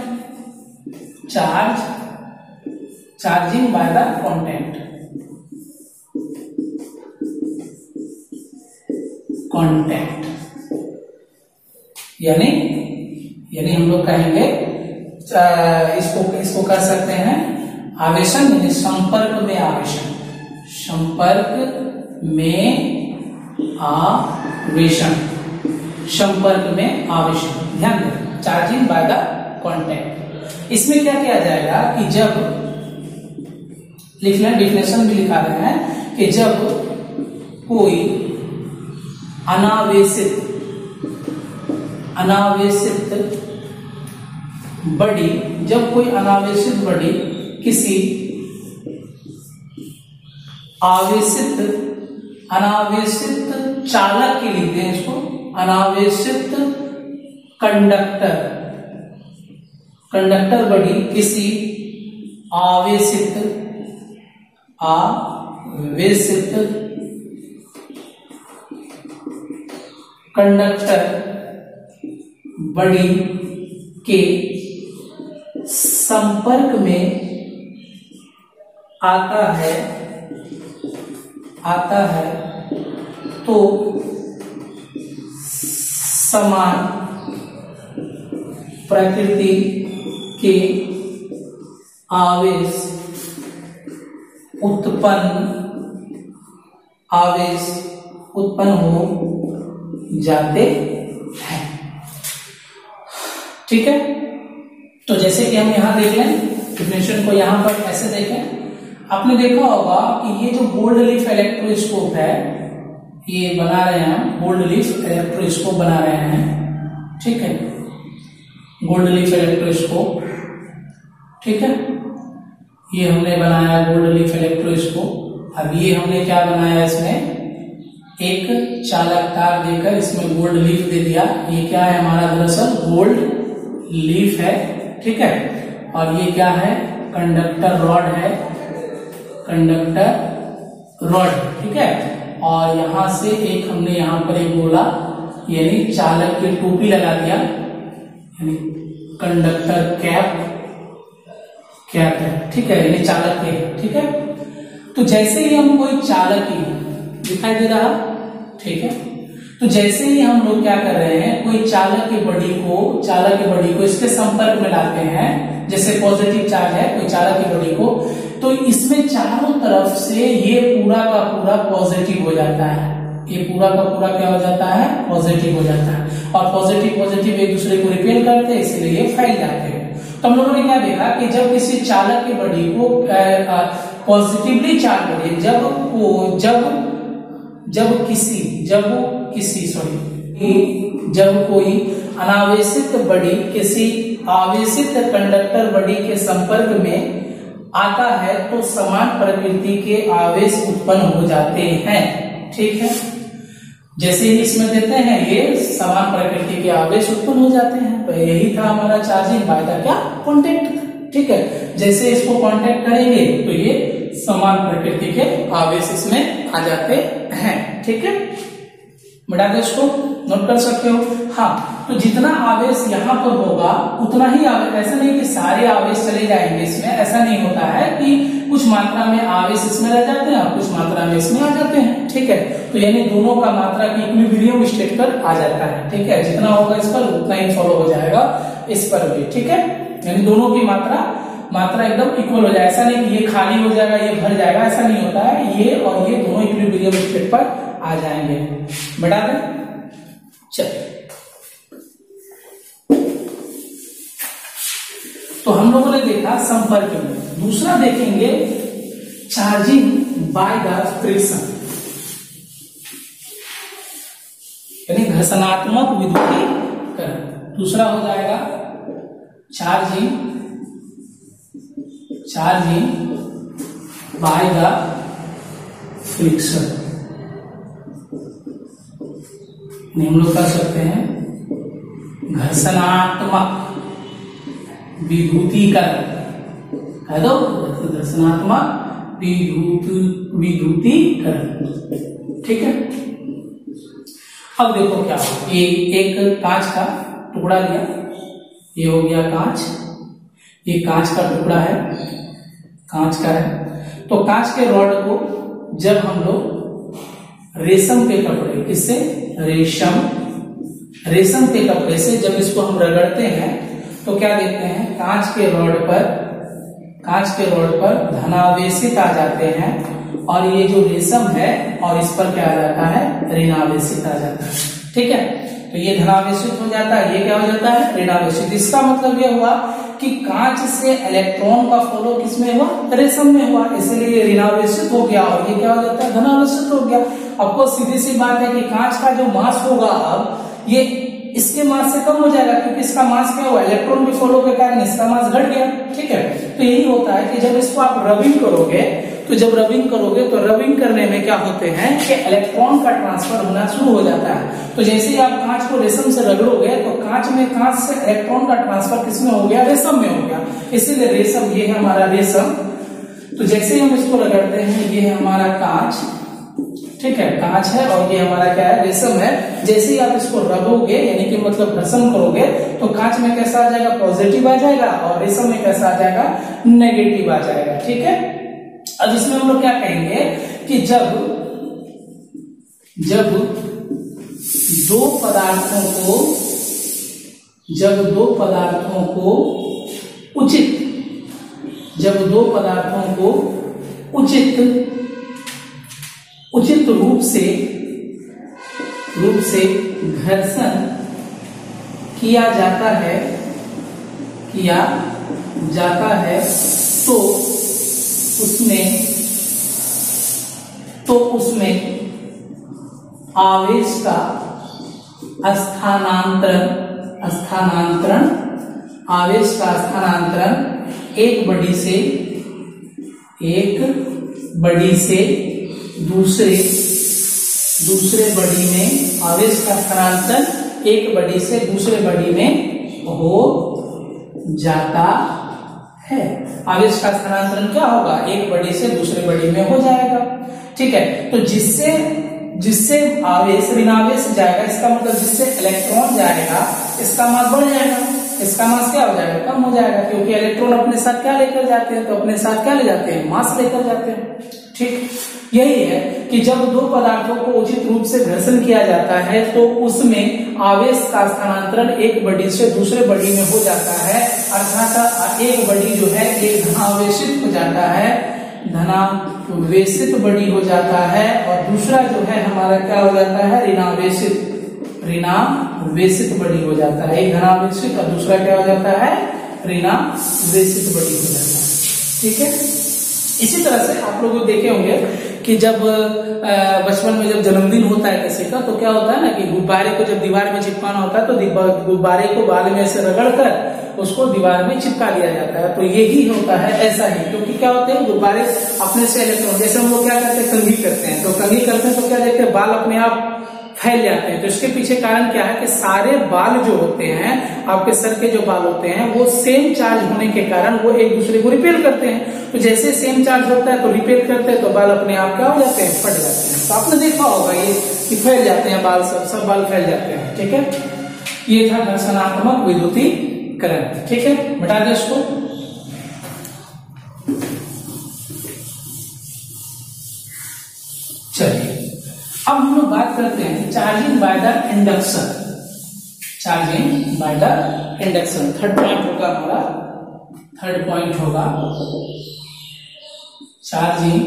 charging by the contact, यानी हम लोग कहेंगे इसको कर सकते हैं आवेशन, यानी संपर्क में आवेशन, संपर्क में आवेशन। ध्यान दें, चार्जिंग बाय द कॉन्टैक्ट। इसमें क्या किया जाएगा कि जब लिखना, डिफिनेशन भी लिखा रहे हैं कि जब कोई अनावेशित बॉडी, जब कोई अनावेशित बॉडी किसी अनावेशित चालक के लिखते हैं इसको, अनावेशित कंडक्टर बॉडी किसी आवेशित कंडक्टर बॉडी के संपर्क में आता है तो समान प्रकृति के आवेश उत्पन्न हो जाते हैं। ठीक है, तो जैसे कि हम यहां देख लें डिफिनेशन को, यहां पर ऐसे देखें, आपने देखा होगा कि ये जो गोल्ड लीफ इलेक्ट्रोस्कोप है, ये बना रहे हैं, गोल्ड लीफ इलेक्ट्रोस्कोप बना रहे हैं। ठीक है, गोल्ड लीफ इलेक्ट्रोस्कोप, ठीक है, ये हमने बनाया गोल्ड लीफ इलेक्ट्रोस्कोप। अब ये हमने क्या बनाया, इसमें एक चालक तार देकर इसमें गोल्ड लीफ दे दिया। ये क्या है हमारा, दरअसल गोल्ड लीफ है। ठीक है, और ये क्या है, कंडक्टर रॉड है, कंडक्टर रॉड। ठीक है, और यहां से एक हमने यहां पर एक गोला यानी चालक की टोपी लगा दिया, यानी कंडक्टर कैप है। ठीक है, यानी चालक के। ठीक है, तो जैसे ही हम कोई चालक ही दिखाई दे रहा, ठीक है, तो जैसे ही हम लोग क्या कर रहे हैं, कोई चालक की बॉडी को इसके संपर्क में लाते हैं, जैसे पॉजिटिव चार्ज है कोई चालक की बॉडी को, तो इसमें चारों तरफ से ये पूरा का पूरा पॉजिटिव हो जाता है। ये पूरा का पूरा क्या हो जाता है, पॉजिटिव हो जाता है, और पॉजिटिव एक दूसरे को रिपेल करते हैं, इसलिए ये फैल जाते हैं। तो हम लोगों ने क्या देखा कि जब किसी चालक की बॉडी को पॉजिटिवली चार्ज करें, जब कोई अनावेशित बॉडी किसी आवेशित कंडक्टर बॉडी के संपर्क में आता है तो समान प्रकृति के आवेश उत्पन्न हो जाते हैं। ठीक है, जैसे ही इसमें देते हैं ये समान प्रकृति के आवेश उत्पन्न हो जाते हैं। तो यही था हमारा चार्जिंग बाय द क्या, कांटेक्ट। ठीक है, जैसे इसको कांटेक्ट करेंगे तो ये समान प्रकृति के आवेश इसमें आ जाते हैं। ठीक है, बता दो, इसको नोट कर सकते हो। हाँ, तो जितना आवेश यहाँ पर होगा उतना ही आवेश, ऐसा नहीं कि सारे आवेश चले जाएंगे इसमें, ऐसा नहीं होता है कि कुछ मात्रा में आवेश इसमें रह जाते हैं और कुछ मात्रा में इसमें आ जाते हैं। ठीक है, तो यानी दोनों का मात्रा की इक्विलिब्रियम स्टेट पर आ जाता है। ठीक है, जितना होगा इस पर उतना ही फॉलो हो जाएगा इस पर भी। ठीक है, यानी दोनों की मात्रा एकदम इक्वल हो जाए, ऐसा नहीं कि ये खाली हो जाएगा ये भर जाएगा, ऐसा नहीं होता है। ये और ये दोनों इक्विलिब्रियम स्टेट पर आ जाएंगे। बता दें, चलिए, तो हम लोगों ने देखा संपर्क में। दूसरा देखेंगे चार्जिंग बाय द फ्रिक्शन, यानी घर्षणात्मक विद्युतीकरण। दूसरा हो जाएगा चार्जिंग बाय द फ्रिक्शन। हम लोग कर सकते हैं घर्षणात्मक विद्युतीकरण, कह दो, घर्षणात्मक विद्युतीकरण। ठीक है, अब देखो क्या हो, ये एक कांच का टुकड़ा लिया, ये हो गया कांच, ये कांच का टुकड़ा है, कांच का है। तो कांच के रॉड को जब हम लोग रेशम के कपड़े, किससे, रेशम के कपड़े से जब इसको हम रगड़ते हैं तो क्या देखते हैं, कांच के रॉड पर धनावेशित आ जाते हैं, और ये जो रेशम है और इस पर क्या आ जाता है, ऋणावेशित आ जाता है। ठीक है, तो ये धनावेशित हो जाता है, ये क्या हो जाता है, ऋणावेशित। इसका मतलब ये हुआ कि कांच से इलेक्ट्रॉन का फ्लो किसमें हुआ, रेशम में हुआ, इसलिए ये ऋणावेशित हो गया और ये क्या हो जाता है, धनावेशित हो गया। आपको सीधी सी बात है कि कांच का जो मास होगा अब ये इसके मास से कम हो जाएगा, क्योंकि इसका मास क्या हुआ, इलेक्ट्रॉन के फ्लो के कारण इसका मास घट गया। ठीक है, तो यही होता है कि जब इसको आप रबिंग करोगे तो रबिंग करने में क्या होते हैं कि इलेक्ट्रॉन का ट्रांसफर होना शुरू हो जाता है। तो जैसे ही आप कांच को रेशम से रगड़ोगे तो कांच से इलेक्ट्रॉन का ट्रांसफर किसमें हो गया, रेशम में हो गया। इसीलिए रेशम, ये है हमारा रेशम। तो जैसे ही हम इसको रगड़ते हैं, ये है हमारा कांच, ठीक है, कांच है, और ये हमारा क्या है, रेशम है। जैसे ही आप इसको रगोगे यानी कि मतलब घर्षण करोगे तो कांच में कैसा आ जाएगा, पॉजिटिव आ जाएगा, और रेशम में कैसा आ जाएगा, नेगेटिव आ जाएगा। ठीक है, अब इसमें हम लोग क्या कहेंगे कि जब दो पदार्थों को उचित रूप से घर्षण किया जाता है तो उसमें आवेश का स्थानांतरण एक बड़ी से दूसरे बड़ी में आवेश का स्थानांतरण एक बड़ी से दूसरे बड़ी में हो जाता है। आवेश का स्थानांतरण क्या होगा, एक बड़ी से दूसरे बड़ी में हो जाएगा। ठीक है, तो जिससे आवेश ऋणावेश जाएगा, इसका मतलब जिससे इलेक्ट्रॉन जाएगा इसका मास बढ़ जाएगा, इसका मास क्या हो जाएगा, कम हो जाएगा, क्योंकि इलेक्ट्रॉन अपने साथ क्या लेकर जाते हैं, तो अपने साथ क्या ले जाते हैं, मास लेकर जाते हैं। ठीक, यही है कि जब दो पदार्थों को उचित रूप से घर्षण किया जाता है तो उसमें आवेश का स्थानांतरण एक बड़ी से दूसरे बड़ी में हो जाता है, अर्थात एक बड़ी जो है एक धनावेशित हो जाता है, धनावेशित बड़ी हो जाता है, और दूसरा जो है हमारा क्या हो जाता है, ऋणावेशित बड़ी हो जाता है। एक धनावेशित और दूसरा क्या हो जाता है, ऋणावेशित बड़ी हो जाता है। ठीक है, इसी तरह से आप लोग देखे होंगे कि जब बचपन में जब जन्मदिन होता है किसी का, तो क्या होता है ना कि गुब्बारे को जब दीवार में चिपकाना होता है तो गुब्बारे को बाल में से रगड़कर उसको दीवार में चिपका दिया जाता है। तो यही होता है, ऐसा ही, क्योंकि क्या होते हैं गुब्बारे अपने से इलेक्ट्रॉन, जैसे हम लोग क्या करते हैं, कंघी करते हैं, तो कंघी करते हैं तो क्या देखते हैं, बाल अपने आप फैल जाते हैं। तो इसके पीछे कारण क्या है कि सारे बाल जो होते हैं, आपके सर के जो बाल होते हैं, वो सेम चार्ज होने के कारण वो एक दूसरे को रिपेल करते हैं। तो जैसे सेम चार्ज होता है तो रिपेल करते हैं, तो बाल अपने आप क्या हो जाते हैं, फट जाते हैं। तो आपने देखा होगा ये कि फैल जाते हैं बाल, सब बाल फैल जाते हैं। ठीक है, ये था घर्षणात्मक विद्युतीकरण। ठीक है, बता दें इसको। चलिए अब हम लोग बात करते हैं charging by the induction. Third point होगा हमारा, चार्जिंग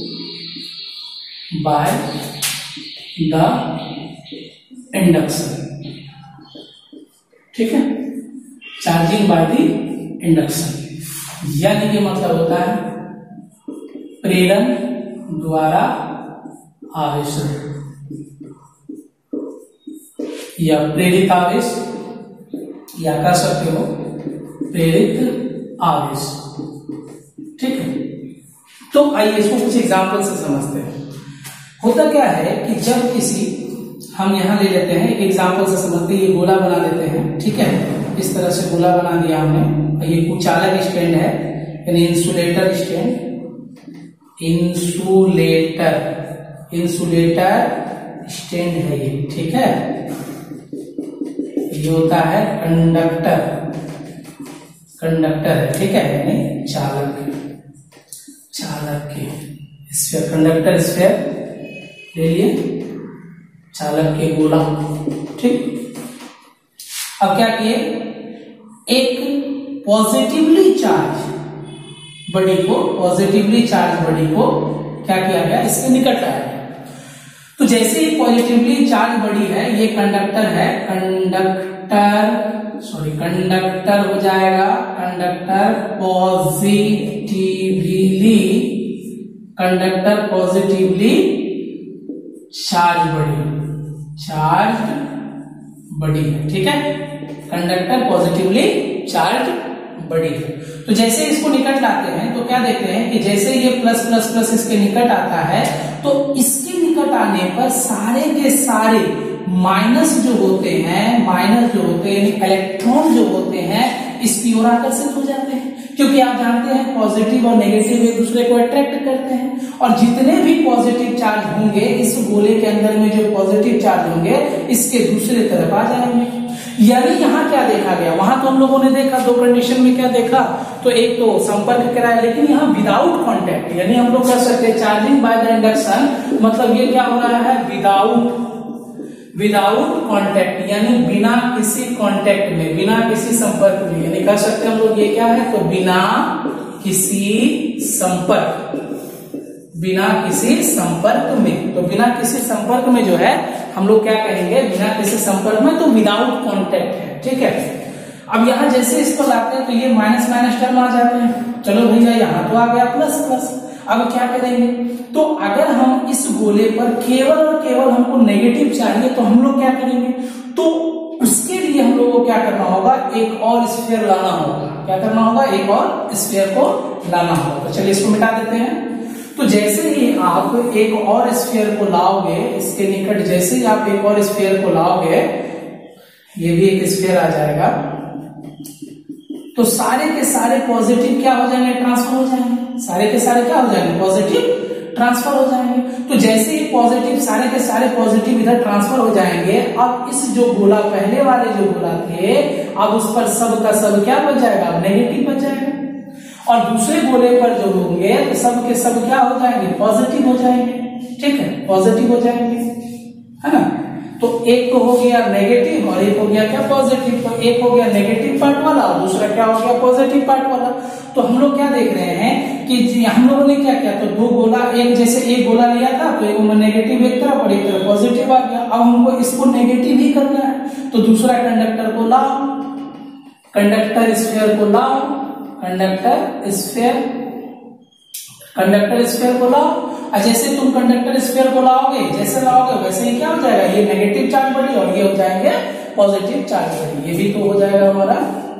बाय द इंडक्शन। ठीक है, चार्जिंग बाय द इंडक्शन यानी कि मतलब होता है प्रेरण द्वारा आवेशन या प्रेरित आवेश, या कह सकते हो प्रेरित आवेश। ठीक है, तो आइए इसको कुछ एग्जाम्पल से समझते हैं। होता क्या है कि जब किसी, हम यहां ले लेते हैं एक एग्जाम्पल से समझते हैं, ये गोला बना लेते हैं। ठीक है, इस तरह से गोला बना दिया हमने, ये कुचालक स्टैंड है यानी इंसुलेटर स्टैंड, इंसुलेटर स्टैंड है ये। ठीक है, ये होता है कंडक्टर है। ठीक है, यानी चालक के स्फीयर, कंडक्टर स्फीयर ले लिए, चालक के गोला। ठीक, अब क्या किए, एक पॉजिटिवली चार्ज बॉडी को क्या किया गया, इसके निकट लाया गया। तो जैसे ही पॉजिटिवली चार्ज बॉडी है, ये कंडक्टर है, कंडक्टर हो जाएगा, कंडक्टर पॉजिटिवली चार्ज बॉडी है। ठीक है, कंडक्टर पॉजिटिवली चार्ज बड़ी है। तो जैसे इसको निकट लाते हैं तो क्या देखते हैं कि जैसे ये प्लस प्लस प्लस इसके निकट आता है, तो इसके निकट आने पर सारे के सारे माइनस जो होते हैं यानी इलेक्ट्रॉन जो होते हैं इसकी ओर आकर्षित हो जाते हैं, क्योंकि आप जानते हैं पॉजिटिव और नेगेटिव एक दूसरे को अट्रैक्ट करते हैं, और जितने भी पॉजिटिव चार्ज होंगे इस गोले के अंदर में, जो पॉजिटिव चार्ज होंगे इसके दूसरे तरफ आ जाएंगे। यानी यहाँ क्या देखा गया, वहां तो हम लोगों ने देखा दो कंडीशन में क्या देखा, तो एक तो संपर्क कराया, लेकिन यहाँ विदाउट कॉन्टैक्ट, यानी हम लोग कर सकते हैं चार्जिंग बाय द इंडक्शन, मतलब ये क्या हो रहा है, विदाउट कांटेक्ट यानी बिना किसी कांटेक्ट में, बिना किसी संपर्क में, यानी कह सकते हैं हम लोग ये क्या है, तो बिना किसी संपर्क, बिना किसी संपर्क में। तो बिना किसी संपर्क में जो है हम लोग क्या कहेंगे, बिना किसी संपर्क में, तो विदाउट कांटेक्ट है। ठीक है, अब यहां जैसे इस पर आते हैं तो ये माइनस माइनस टर्म आ जाते हैं। चलो भैया यहाँ तो आ गया प्लस प्लस। अब क्या करेंगे, तो अगर हम इस गोले पर केवल और केवल हमको नेगेटिव चाहिए तो हम लोग क्या करेंगे, तो उसके लिए हम लोग को क्या करना होगा, एक और स्फीयर लाना होगा। क्या करना होगा, एक और स्फीयर को लाना होगा। तो चलिए इसको मिटा देते हैं। तो जैसे ही आप एक और स्फीयर को लाओगे, इसके निकट जैसे ही आप एक और स्फीयर को लाओगे, ये भी एक स्फीयर आ जाएगा, तो सारे के सारे पॉजिटिव क्या हो जाएंगे, ट्रांसफर हो जाएंगे। सारे के सारे क्या हो जाएंगे, पॉजिटिव ट्रांसफर हो जाएंगे। तो जैसे ही पॉजिटिव, सारे के सारे पॉजिटिव इधर ट्रांसफर हो जाएंगे, अब इस जो गोला, पहले वाले जो गोला थे, अब उस पर सब का सब क्या बच जाएगा, अब नेगेटिव बच जाएगा। और दूसरे गोले पर जो होंगे तो सब के सब क्या हो जाएंगे, पॉजिटिव हो जाएंगे। ठीक है, पॉजिटिव हो जाएंगे, है ना। तो एक तो हो गया नेगेटिव और एक हो गया क्या, पॉजिटिव। तो एक हो गया नेगेटिव पार्ट वाला और दूसरा क्या हो गया, पॉजिटिव पार्ट वाला। तो हम लोग क्या देख रहे हैं कि हम लोगों ने क्या किया, तो दो गोला, एक जैसे एक गोला लिया था तो एक में नेगेटिव एक तरफ और एक तरफ पॉजिटिव आ गया। अब हमको इसको नेगेटिव ही करना है, तो दूसरा कंडक्टर को लाओ, कंडक्टर स्फीयर को लाओ, कंडक्टर स्फीयर को लाओ। और जैसे तुम कंडक्टर स्फीयर को लाओगे, जैसे लाओगे वैसे ही क्या हो जाएगा, ये नेगेटिव चार्ज बड़ी और ये हो जाएंगे पॉजिटिव चार्ज बड़ी। ये भी तो हो जाएगा हमारा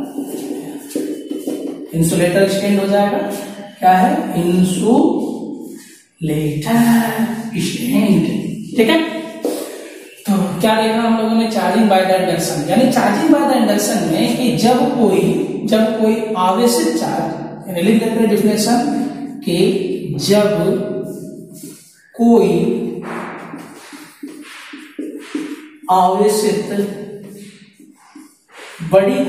इंसुलेटर स्टैंड हो जाएगा। क्या है, इंसुलेटर स्टैंड। ठीक है, तो क्या देखा हम लोगों ने, चार्जिंग बाय द इंडक्शन। यानी चार्जिंग बाय द इंडक्शन में कि जब कोई आवेशित चार्ज, यानी लिख देते हैं डिफिनेशन कि जब कोई आवेशित बॉडी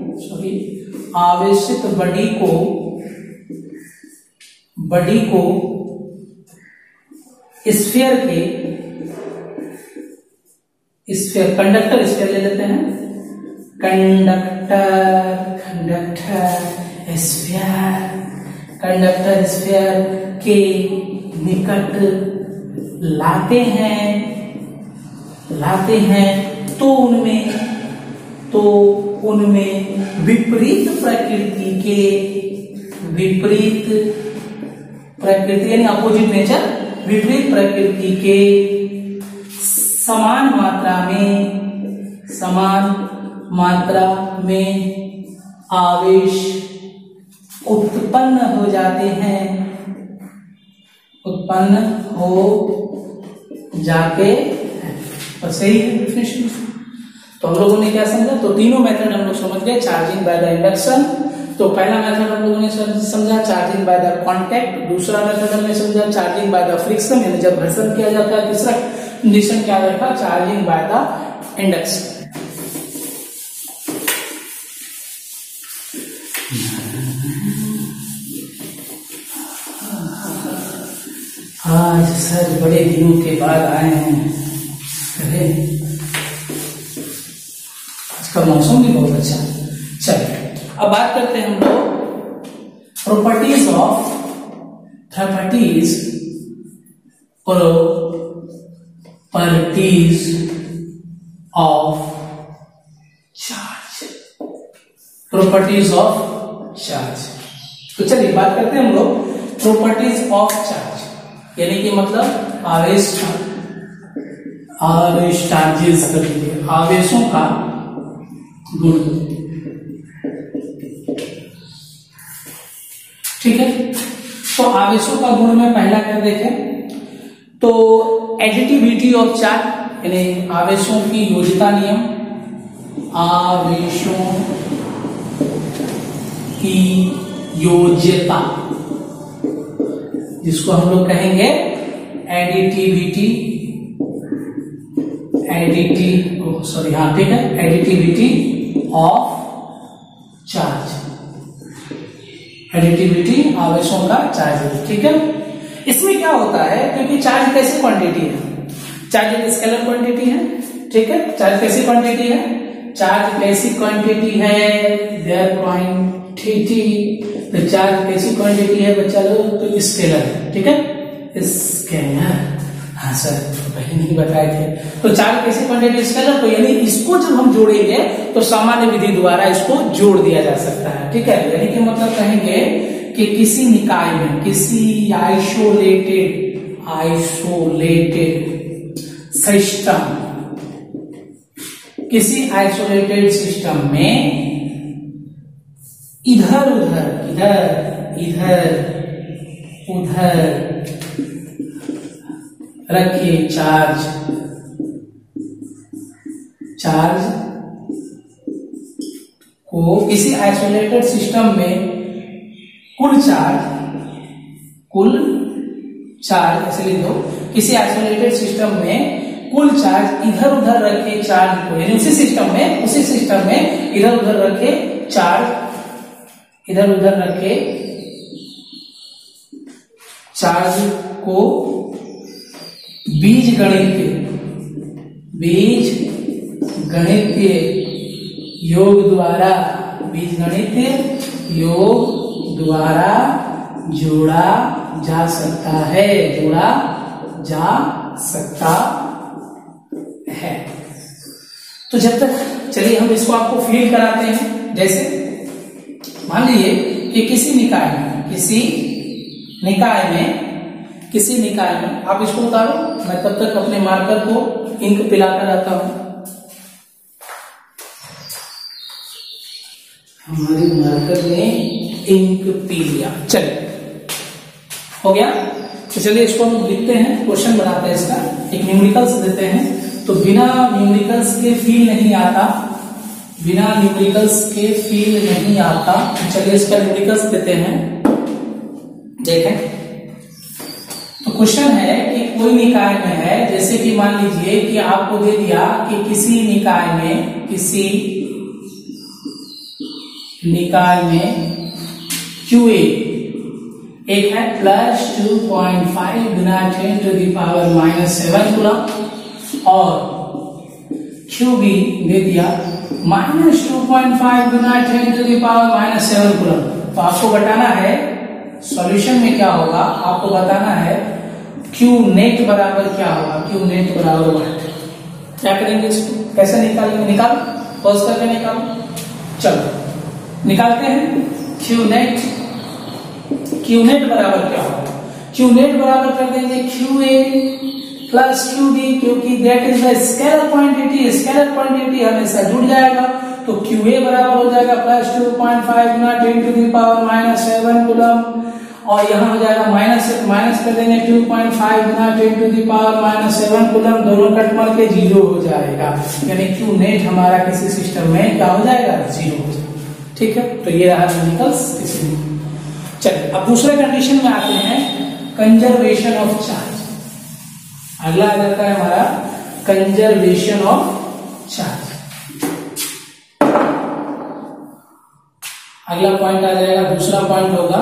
को स्फीयर के कंडक्टर स्फीयर ले लेते हैं, कंडक्टर स्फीयर के निकट लाते हैं तो उनमें विपरीत प्रकृति यानी अपोजिट नेचर, विपरीत प्रकृति के समान मात्रा में आवेश उत्पन्न हो जाते हैं, और सही है डेफिनेशन। तो हम लोगों ने क्या समझा, तो तीनों मेथड हम लोग समझ गए। चार्जिंग बाय द इंडक्शन, तो पहला मेथड हम लोगों ने समझा चार्जिंग बाय द कांटेक्ट, दूसरा मेथड हमने समझा चार्जिंग बाय द फ्रिक्शन, यानी जब घर्षण किया जाता है, तीसरा कंडीशन क्या रखा, चार्जिंग बाय द इंडक्शन। आज सर बड़े दिनों के बाद आए हैं, आज का मौसम भी बहुत अच्छा है। चलिए अब बात करते हैं हम लोग प्रॉपर्टीज ऑफ चार्ज। तो चलिए बात करते हैं हम लोग प्रॉपर्टीज ऑफ चार्ज, यानी कि मतलब चार्जेस कर दीजिए, आवेशों का गुण। ठीक है, तो आवेशों का गुण में पहला क्या देखें, तो एडिटिविटी ऑफ चार्ज, यानी आवेशों की योज्यता नियम, आवेशों की योज्यता, जिसको हम लोग कहेंगे additivity, additivity of charge, additivity आवेशों का चार्ज। ठीक है, इसमें क्या होता है, क्योंकि चार्ज कैसी क्वांटिटी है, चार्ज एक स्केलर क्वांटिटी है। ठीक है, चार्ज कैसी क्वांटिटी है, चार्ज कैसी क्वांटिटी है, देयर क्वांटिटी, तो चार्ज कैसी क्वांटिटी है बच्चा लोग, तो स्केलर है, ठीक है, स्केलर, हाँ सर पहले नहीं बताए थे। तो चार्ज कैसी क्वांटिटी स्केलर, तो यानी इसको जब हम जोड़ेंगे तो सामान्य विधि द्वारा इसको जोड़ दिया जा सकता है, ठीक है। यानी कि मतलब कहेंगे कि किसी निकाय में, किसी आइसोलेटेड सिस्टम, किसी आइसोलेटेड सिस्टम में इधर उधर रखिए चार्ज को, किसी आइसोलेटेड सिस्टम में कुल चार्ज ऐसे लिख दो, किसी आइसोलेटेड सिस्टम में कुल चार्ज इधर उधर रखे चार्ज को, यानी उसी सिस्टम में इधर उधर रखे चार्ज को बीजगणितीय योग द्वारा जोड़ा जा सकता है। तो जब तक चलिए हम इसको आपको फील कराते हैं। जैसे मान लीजिए कि किसी निकाय में आप इसको उतारो, मैं तब तक अपने मार्कर को इंक पिलाकर आता हूं। हमारे मार्कर ने इंक पी लिया, चलिए हो गया। तो चलिए इसको हम लिखते हैं, क्वेश्चन बनाते हैं इसका, एक न्यूमेरिकल्स देते हैं। तो बिना न्यूमेरिकल्स के फील नहीं आता, चलिए इसका न्यूमेरिकल्स देते हैं। देखें तो क्वेश्चन है कि कोई निकाय में है, जैसे कि मान लीजिए कि आपको दे दिया कि किसी निकाय में QA एक है प्लस 2.5 गुना 10⁻⁷ कूलम, और QB दे दिया -2.5 गुना 10⁻⁷ कूलम। तो आपको बताना है सॉल्यूशन में क्या होगा, आपको बताना है Q नेट बराबर क्या होगा, Q नेट बराबर 1। क्या करेंगे इसको, कैसे निकालेंगे, निकाल पॉज करके निकालो, चलो निकालते हैं। Q नेट बराबर क्या होगा, Q नेट बराबर कर देंगे QA प्लस QB, क्योंकि that is the scalar quantity हमेशा जुड़ जाएगा। तो QA बराबर हो जाएगा प्लस 2.5 गुना 10⁻⁷ कूलम, और यहां हो जाएगा माइनस कर देंगे 2.5 गुना 10⁻⁷ कूलम, दोनों कट मार के 0 हो जाएगा। यानी Q नेट हमारा किसी सिस्टम में क्या हो जाएगा, 0 हो जाएगा, ठीक है। तो ये रहा न्यूमेरिकल्स किसी में। चलिए अब दूसरे कंडीशन में आते हैं, कंजर्वेशन ऑफ चार्ज। अगला आ जाता है हमारा कंजर्वेशन ऑफ चार्ज। अगला पॉइंट आ जाएगा, दूसरा पॉइंट होगा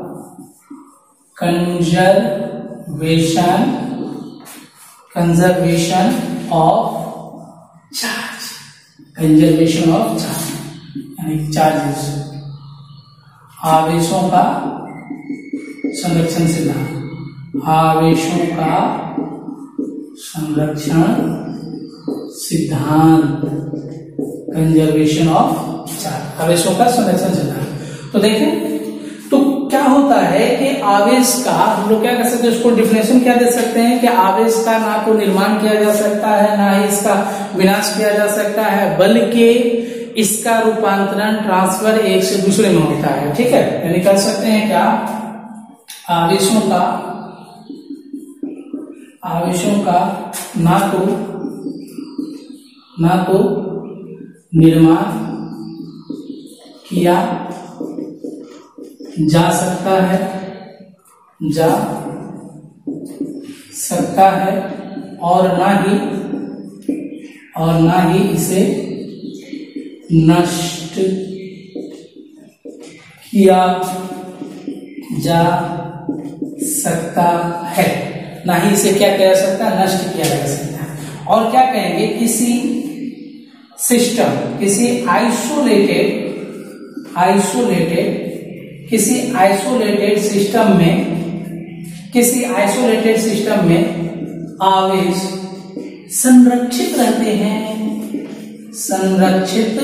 कंजर्वेशन ऑफ चार्ज, यानी चार्जेस, आवेशों का संरक्षण सिद्धांत, कंजर्वेशन ऑफ चार्ज, आवेशों का संरक्षण सिद्धांत। तो देखें तो क्या होता है कि आवेश का हम लोग क्या कर सकते हैं, उसको डिफिनेशन क्या दे सकते हैं कि आवेश का ना तो निर्माण किया जा सकता है, ना ही इसका विनाश किया जा सकता है, बल्कि इसका रूपांतरण ट्रांसफर एक से दूसरे में होता है, ठीक है। यानी कह सकते हैं क्या, आवेशों का ना तो निर्माण किया जा सकता है और ना ही इसे नष्ट किया जा सकता है, ना ही इसे क्या किया जा सकता है, नष्ट किया जा सकता है। और क्या कहेंगे, किसी सिस्टम, किसी आइसोलेटेड सिस्टम में आवेश संरक्षित रहते हैं, संरक्षित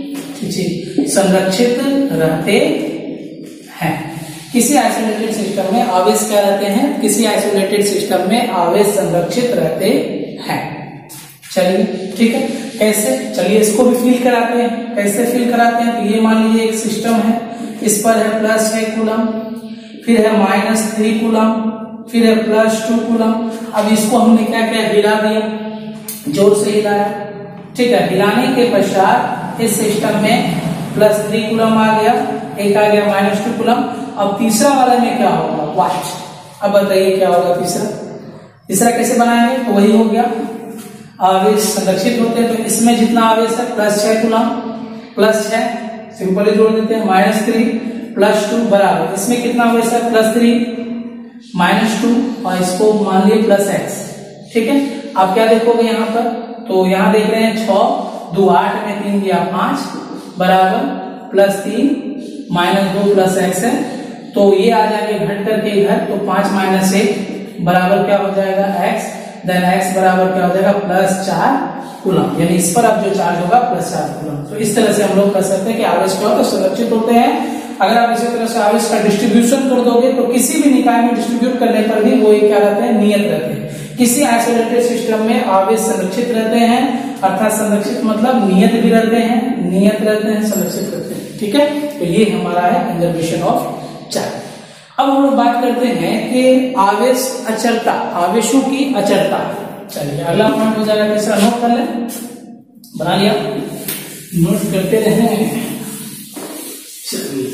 रहते हैं। किसी आइसोलेटेड सिस्टम में आवेश क्या रहते हैं, किसी आइसोलेटेड सिस्टम में आवेश संरक्षित रहते हैं। चलिए ठीक है, कैसे, चलिए इसको भी फील कराते हैं। कैसे फील कराते हैं, तो ये मान लीजिए एक सिस्टम है, इस पर है +6 कूलम, फिर है -3 कूलम, फिर है +2 कूलम। अब इसको हमने क्या किया, हिला दिया, जोर से हिलाया, ठीक है। हिलाने के पश्चात इस सिस्टम में +3 कूलम आ गया, एक आ गया -2 कूलम। अब तीसरा वाले में क्या होगा, वाट। अब बताइए क्या होगा तीसरा कैसे बनाएंगे, तो वही हो गया, आवेश संरक्षित होते हैं। तो इसमें जितना आवेश है +6 कूलम, +6 सिंपली जोड़ देते हैं, -3 +2 बराबर, इसमें कितना आवेश है, +3 -2 और इसको मान लिए +x, ठीक है। आप क्या देखोगे यहाँ पर, तो यहाँ देख रहे हैं 6 2 8 में 3 दिया 5 बराबर +3 -2 +x है, तो ये आ जाएगा घट करके इधर, तो 5 - 1 बराबर क्या हो जाएगा x, देन x बराबर क्या हो जाएगा +4 कूलम, यानी इस पर अब जो चार्ज होगा +4 कूलम। तो इस तरह से हम लोग कर सकते हैं कि आवेश क्या होता है, संरक्षित होते हैं। अगर आप इसी तरह से आवेश का डिस्ट्रीब्यूशन कर दोगे तो किसी भी निकाय में डिस्ट्रीब्यूट करने पर भी वो क्या रहते हैं, नियत रहते हैं। किसी आइसोलेटेड सिस्टम में आवेश संरक्षित रहते हैं, अर्थात संरक्षित मतलब नियत भी रहते हैं, नियत रहते हैं, संरक्षित रहते हैं, ठीक है। तो ये हमारा है कंजर्वेशन ऑफ चार्ज। अब हम लोग बात करते हैं कि आवेश अचरता, आवेशों की अचरता। चलिए अगला पॉइंट हो जाएगा, तीसरा नोट कर लें, बना लिया, नोट करते रहें। चलिए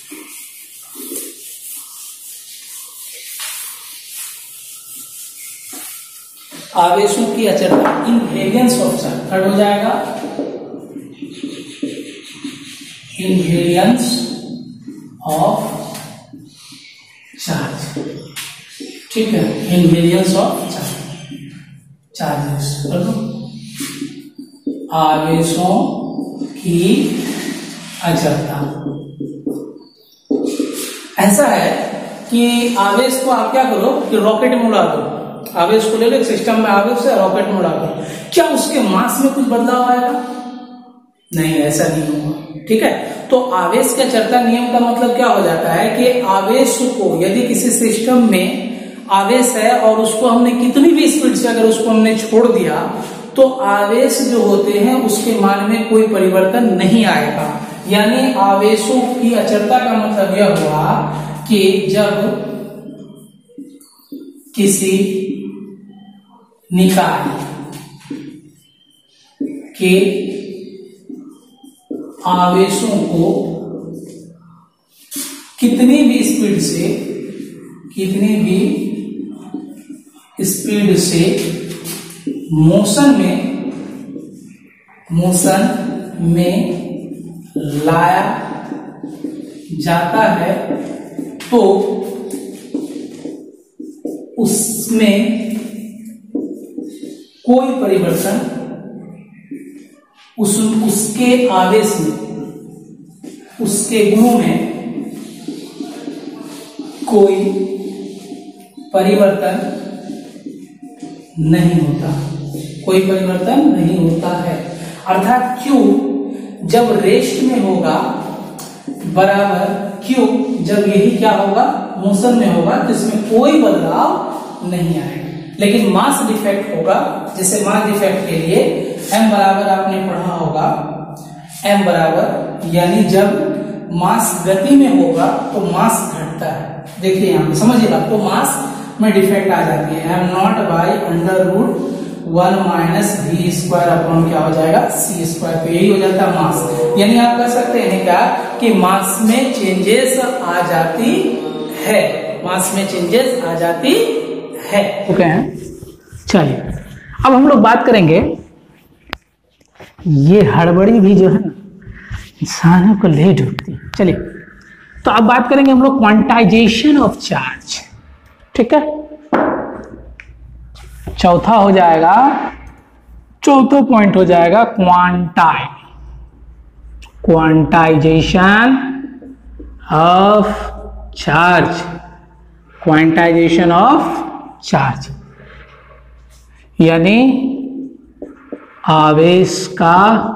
आवेशों की अचरता, इनवेरियंस ऑफ चार्ज, थर्ड हो जाएगा इनवेरियंस ऑफ चार्ज, ठीक है, इनवेरियंस ऑफ चार्जेस, आवेशों की अचरता। ऐसा है कि आवेश को आप क्या करो कि रॉकेट में उड़ा दो, आवेश को ले लो, सिस्टम में आवेश है, रॉकेट में उड़ा दो, क्या उसके मास में कुछ बदलाव आएगा, नहीं, ऐसा नहीं होगा, ठीक है। तो आवेश के अचरता नियम का मतलब क्या हो जाता है कि आवेश को, यदि किसी सिस्टम में आवेश है और उसको हमने कितनी भी स्पीड से अगर उसको हमने छोड़ दिया, तो आवेश जो होते हैं उसके मान में कोई परिवर्तन नहीं आएगा। यानी आवेशों की अचरता का मतलब यह हुआ कि जब किसी निकाय के आवेशों को कितनी भी स्पीड से मोशन में लाया जाता है, तो उसमें कोई परिवर्तन उसके आवेश में, उसके गुणों में कोई परिवर्तन नहीं होता, कोई परिवर्तन नहीं होता है। अर्थात Q जब रेस्ट में होगा बराबर Q जब यही क्या होगा, मोशन में होगा, तो इसमें कोई बदलाव नहीं आएगा। लेकिन मास डिफेक्ट होगा, जैसे मास डिफेक्ट के लिए m बराबर आपने पढ़ा होगा, m बराबर यानी जब मास गति में होगा तो मास घटता है। देखिए यहाँ समझिए बात, तो मास में डिफेक्ट आ जाती है, m0/√1 - v² अपॉन क्या हो जाएगा, c²। तो यही हो जाता है मास। यानी आप कह सकते हैं क्या कि मास में चेंजेस आ जाती है, मास में चेंजेस आ जाती है। ओके चलिए अब हम लोग बात करेंगे, ये हड़बड़ी भी जो है ना इंसानों को ले डूबती। चलिए तो अब बात करेंगे हम लोग क्वांटाइजेशन ऑफ चार्ज, ठीक है। चौथा हो जाएगा चौथा पॉइंट हो जाएगा quantisation of charge. Quantisation of charge यानी आवेश का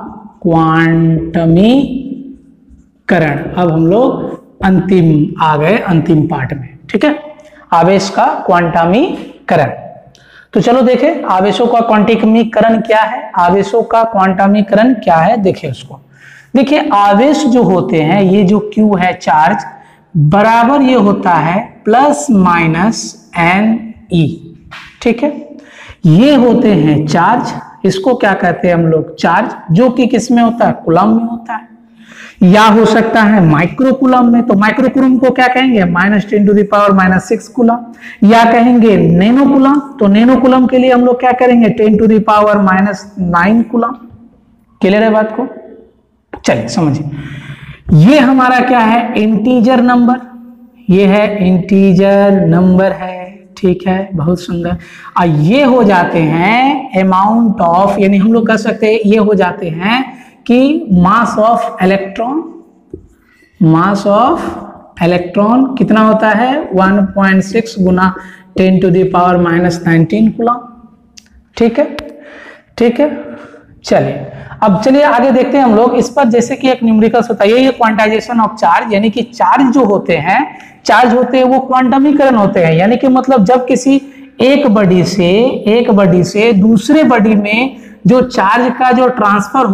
क्वांटमीकरण। अब हम लोग आ गए अंतिम पार्ट में, ठीक है, आवेश का क्वांटमीकरण। तो चलो देखें आवेशों का क्वांटमीकरण क्या है। आवेशों का क्वांटमीकरण क्या है देखें उसको। देखिए आवेश जो होते हैं, ये जो Q है चार्ज बराबर ये होता है प्लस माइनस NE, ठीक है। ये होते हैं चार्ज, इसको क्या कहते हैं हम लोग चार्ज, जो कि किस में होता है, कूलम में होता है, या हो सकता है माइक्रो कूलम में। तो माइक्रो कूलम को क्या कहेंगे, -10⁻⁻6 कूलम, या कहेंगे नैनो कूलम। तो नैनो कूलम के लिए हम लोग क्या करेंगे 10⁻⁹ कूलम। क्लियर है बात को, चलिए समझिए। ये हमारा क्या है इंटीजर नंबर, ये है इंटीजर नंबर है, ठीक है, बहुत सुंदर। और ये हो जाते हैं अमाउंट ऑफ, यानी हम लोग कह सकते हैं ये हो जाते हैं कि mass of electron. Mass of electron कितना होता है 1.6 गुना 10⁻⁻19 कूलम, ठीक है, ठीक है। चलिए अब चलिए आगे देखते हैं हम लोग इस पर। जैसे कि एक न्यूमेरिकल्स होता है, ये क्वांटाइजेशन ऑफ चार्ज, यानी कि चार्ज जो होते हैं, चार्ज होते हैं वो क्वांटमीकरण होते हैं। यानी कि मतलब जब किसी एक बॉडी से दूसरे बॉडी में जो चार्ज का जो ट्रांसफर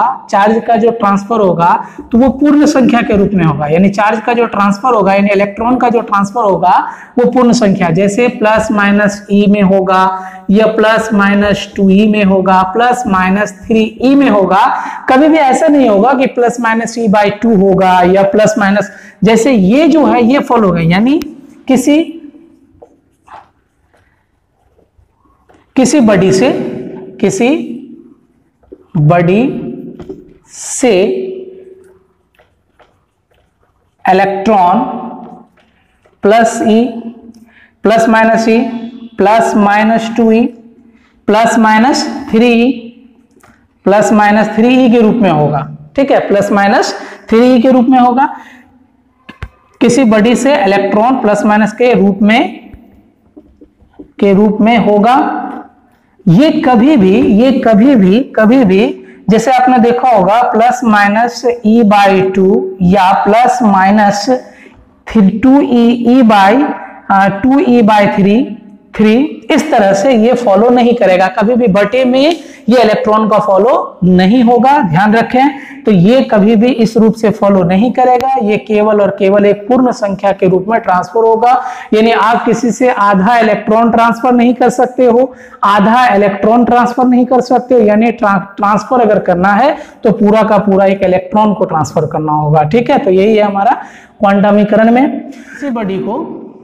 होगा तो वो पूर्ण संख्या के रूप में होगा। यानी चार्ज का जो ट्रांसफर होगा, यानी इलेक्ट्रॉन का जो ट्रांसफर होगा वो पूर्ण संख्या, जैसे +-E में होगा, या +-2E में होगा, +-3E में होगा। कभी भी ऐसा नहीं होगा कि +-E/2 होगा या +-, जैसे ये जो है ये फॉलो होगा। यानी किसी बॉडी से electron +E, +-E, +-2E, +-3E के रूप में होगा, ठीक है, +-3E के रूप में होगा। किसी बॉडी से इलेक्ट्रॉन +- के रूप में होगा। ये कभी भी जैसे आपने देखा होगा +-E/2 या +-2E/3, इस तरह से ये फॉलो नहीं करेगा। कभी भी बटे में ये इलेक्ट्रॉन का फॉलो नहीं होगा, ध्यान रखें। तो ये कभी भी इस रूप से फॉलो नहीं करेगा, ये केवल और केवल एक पूर्ण संख्या के रूप में ट्रांसफर होगा। यानी आप किसी से आधा इलेक्ट्रॉन ट्रांसफर नहीं कर सकते हो, आधा इलेक्ट्रॉन ट्रांसफर नहीं कर सकते हो। यानी ट्रांसफर अगर करना है तो पूरा का पूरा एक इलेक्ट्रॉन को ट्रांसफर करना होगा, ठीक है। तो यही है हमारा क्वांटमीकरण में। किसी बॉडी को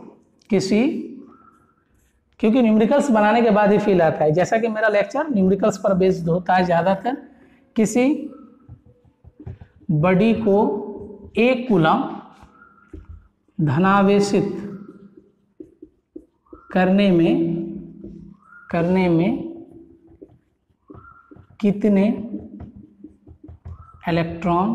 क्योंकि न्यूमेरिकल्स बनाने के बाद ही फील आता है, जैसा कि मेरा लेक्चर न्यूमेरिकल्स पर बेस्ड होता है ज्यादातर। किसी बॉडी को 1 कूलम धनावेशित करने में कितने इलेक्ट्रॉन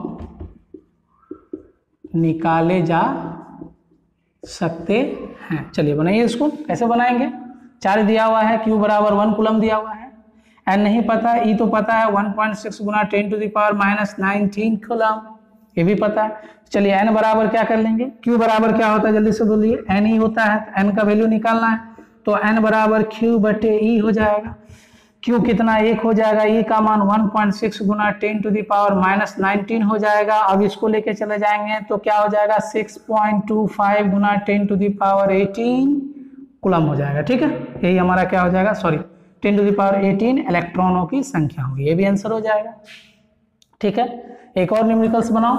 निकाले जा सकते हैं। चलिए बनाइए इसको, कैसे बनाएंगे। चार्ज दिया हुआ है Q बराबर 1 कूलम दिया हुआ है, N नहीं पता, E तो पता है 1.6 गुना 10⁻⁻19 कूलम, ये भी पता है। चलिए N बराबर क्या कर लेंगे, Q बराबर क्या होता है जल्दी से बोलिए, N ही होता है। N का वैल्यू निकालना है तो N बराबर Q/E हो जाएगा। Q कितना 1 हो जाएगा, E का मान 1.6 गुना 10⁻⁻19 हो जाएगा। अब इसको लेके चले जाएंगे तो क्या हो जाएगा 6.25 गुना 10⁻18 कूलम हो जाएगा, ठीक है। यही हमारा क्या हो जाएगा, 10⁻18 इलेक्ट्रॉनों की संख्या होगी, ये भी आंसर हो जाएगा, ठीक है। एक और न्यूमेरिकल्स बनाओ।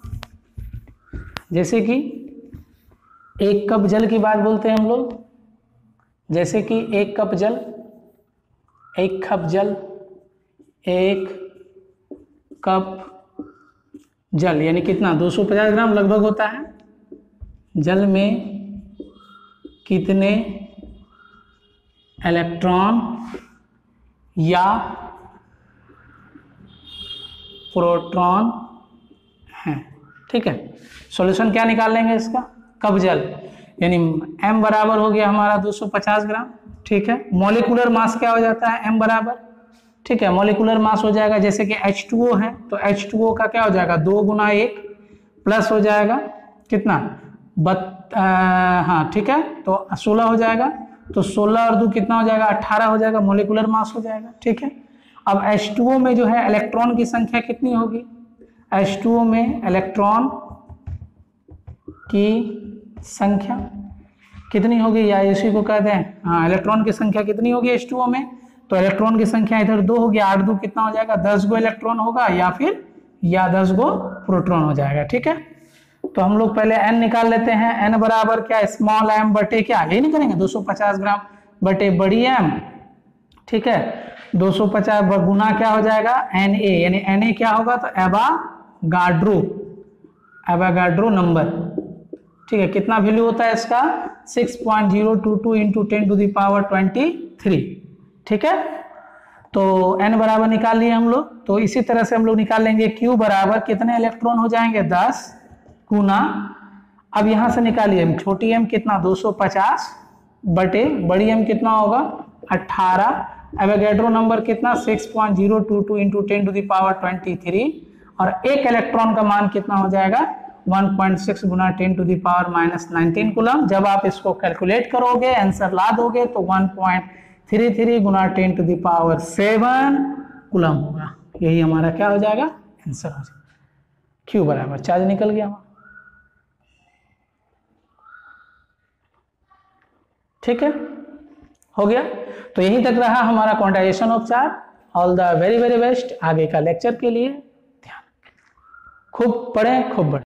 जैसे कि 1 कप जल की बात बोलते हैं हम लोग। जैसे कि 1 कप जल 1 कप जल यानी कितना 250 ग्राम लगभग होता है। जल में कितने इलेक्ट्रॉन या प्रोटॉन हैं। ठीक है, सॉल्यूशन क्या निकाल लेंगे इसका, कब्जल, यानी m बराबर हो गया हमारा 250 ग्राम। ठीक है, मॉलिक्यूलर मास क्या हो जाता है m बराबर, ठीक है, मॉलिक्यूलर मास हो जाएगा जैसे कि H2O है तो H2O का क्या हो जाएगा 2 गुना 1 प्लस हो जाएगा कितना हाँ ठीक है, तो 16 हो जाएगा, तो 16 और 2 कितना हो जाएगा 18 हो जाएगा, मॉलिक्यूलर मास हो जाएगा। ठीक है, अब H2O में जो है इलेक्ट्रॉन की संख्या कितनी होगी, H2O में इलेक्ट्रॉन की संख्या कितनी होगी, या इसी को कहते हैं हाँ, इलेक्ट्रॉन की संख्या कितनी होगी H2O में, तो इलेक्ट्रॉन की संख्या इधर 2 होगी, 8 2 कितना हो जाएगा 10 गो इलेक्ट्रॉन होगा या 10 गो प्रोटॉन हो जाएगा। ठीक है, तो हम लोग पहले n निकाल लेते हैं, n बराबर क्या स्मॉल m बटे क्या, यही नहीं करेंगे 250 ग्राम बटे बड़ी m। ठीक है, 250 गुना क्या हो जाएगा Na, यानी Na क्या होगा तो एवोगाड्रो नंबर। ठीक है, कितना वैल्यू होता है इसका 6.022 इंटू 10 टू द पावर 23। ठीक है, तो n बराबर निकाल लिए हम लोग, तो इसी तरह से हम लोग निकाल लेंगे q बराबर कितने इलेक्ट्रॉन हो जाएंगे 10 गुना, अब यहां से निकालिए छोटी m कितना 250 बटे बड़ी m कितना होगा 18, एवोगाड्रो नंबर कितना 6.022 इंटू 10 टू द पावर 23, और एक इलेक्ट्रॉन का मान कितना हो जाएगा 1.6 गुना 10 टू द पावर -19 कूलम। जब आप इसको कैलकुलेट करोगे आंसर ला दोगे तो 1.33 गुना 10 टू द पावर 7 कूलम होगा, यही हमारा क्या हो जाएगा आंसर हो जाएगा। क्यू बराबर चार्ज निकल गया हमारा। ठीक है, हो गया, तो यहीं तक रहा हमारा quantisation of charge. All the very very best आगे का लेक्चर के लिए, ध्यान खूब पढ़ें खूब बढ़ें।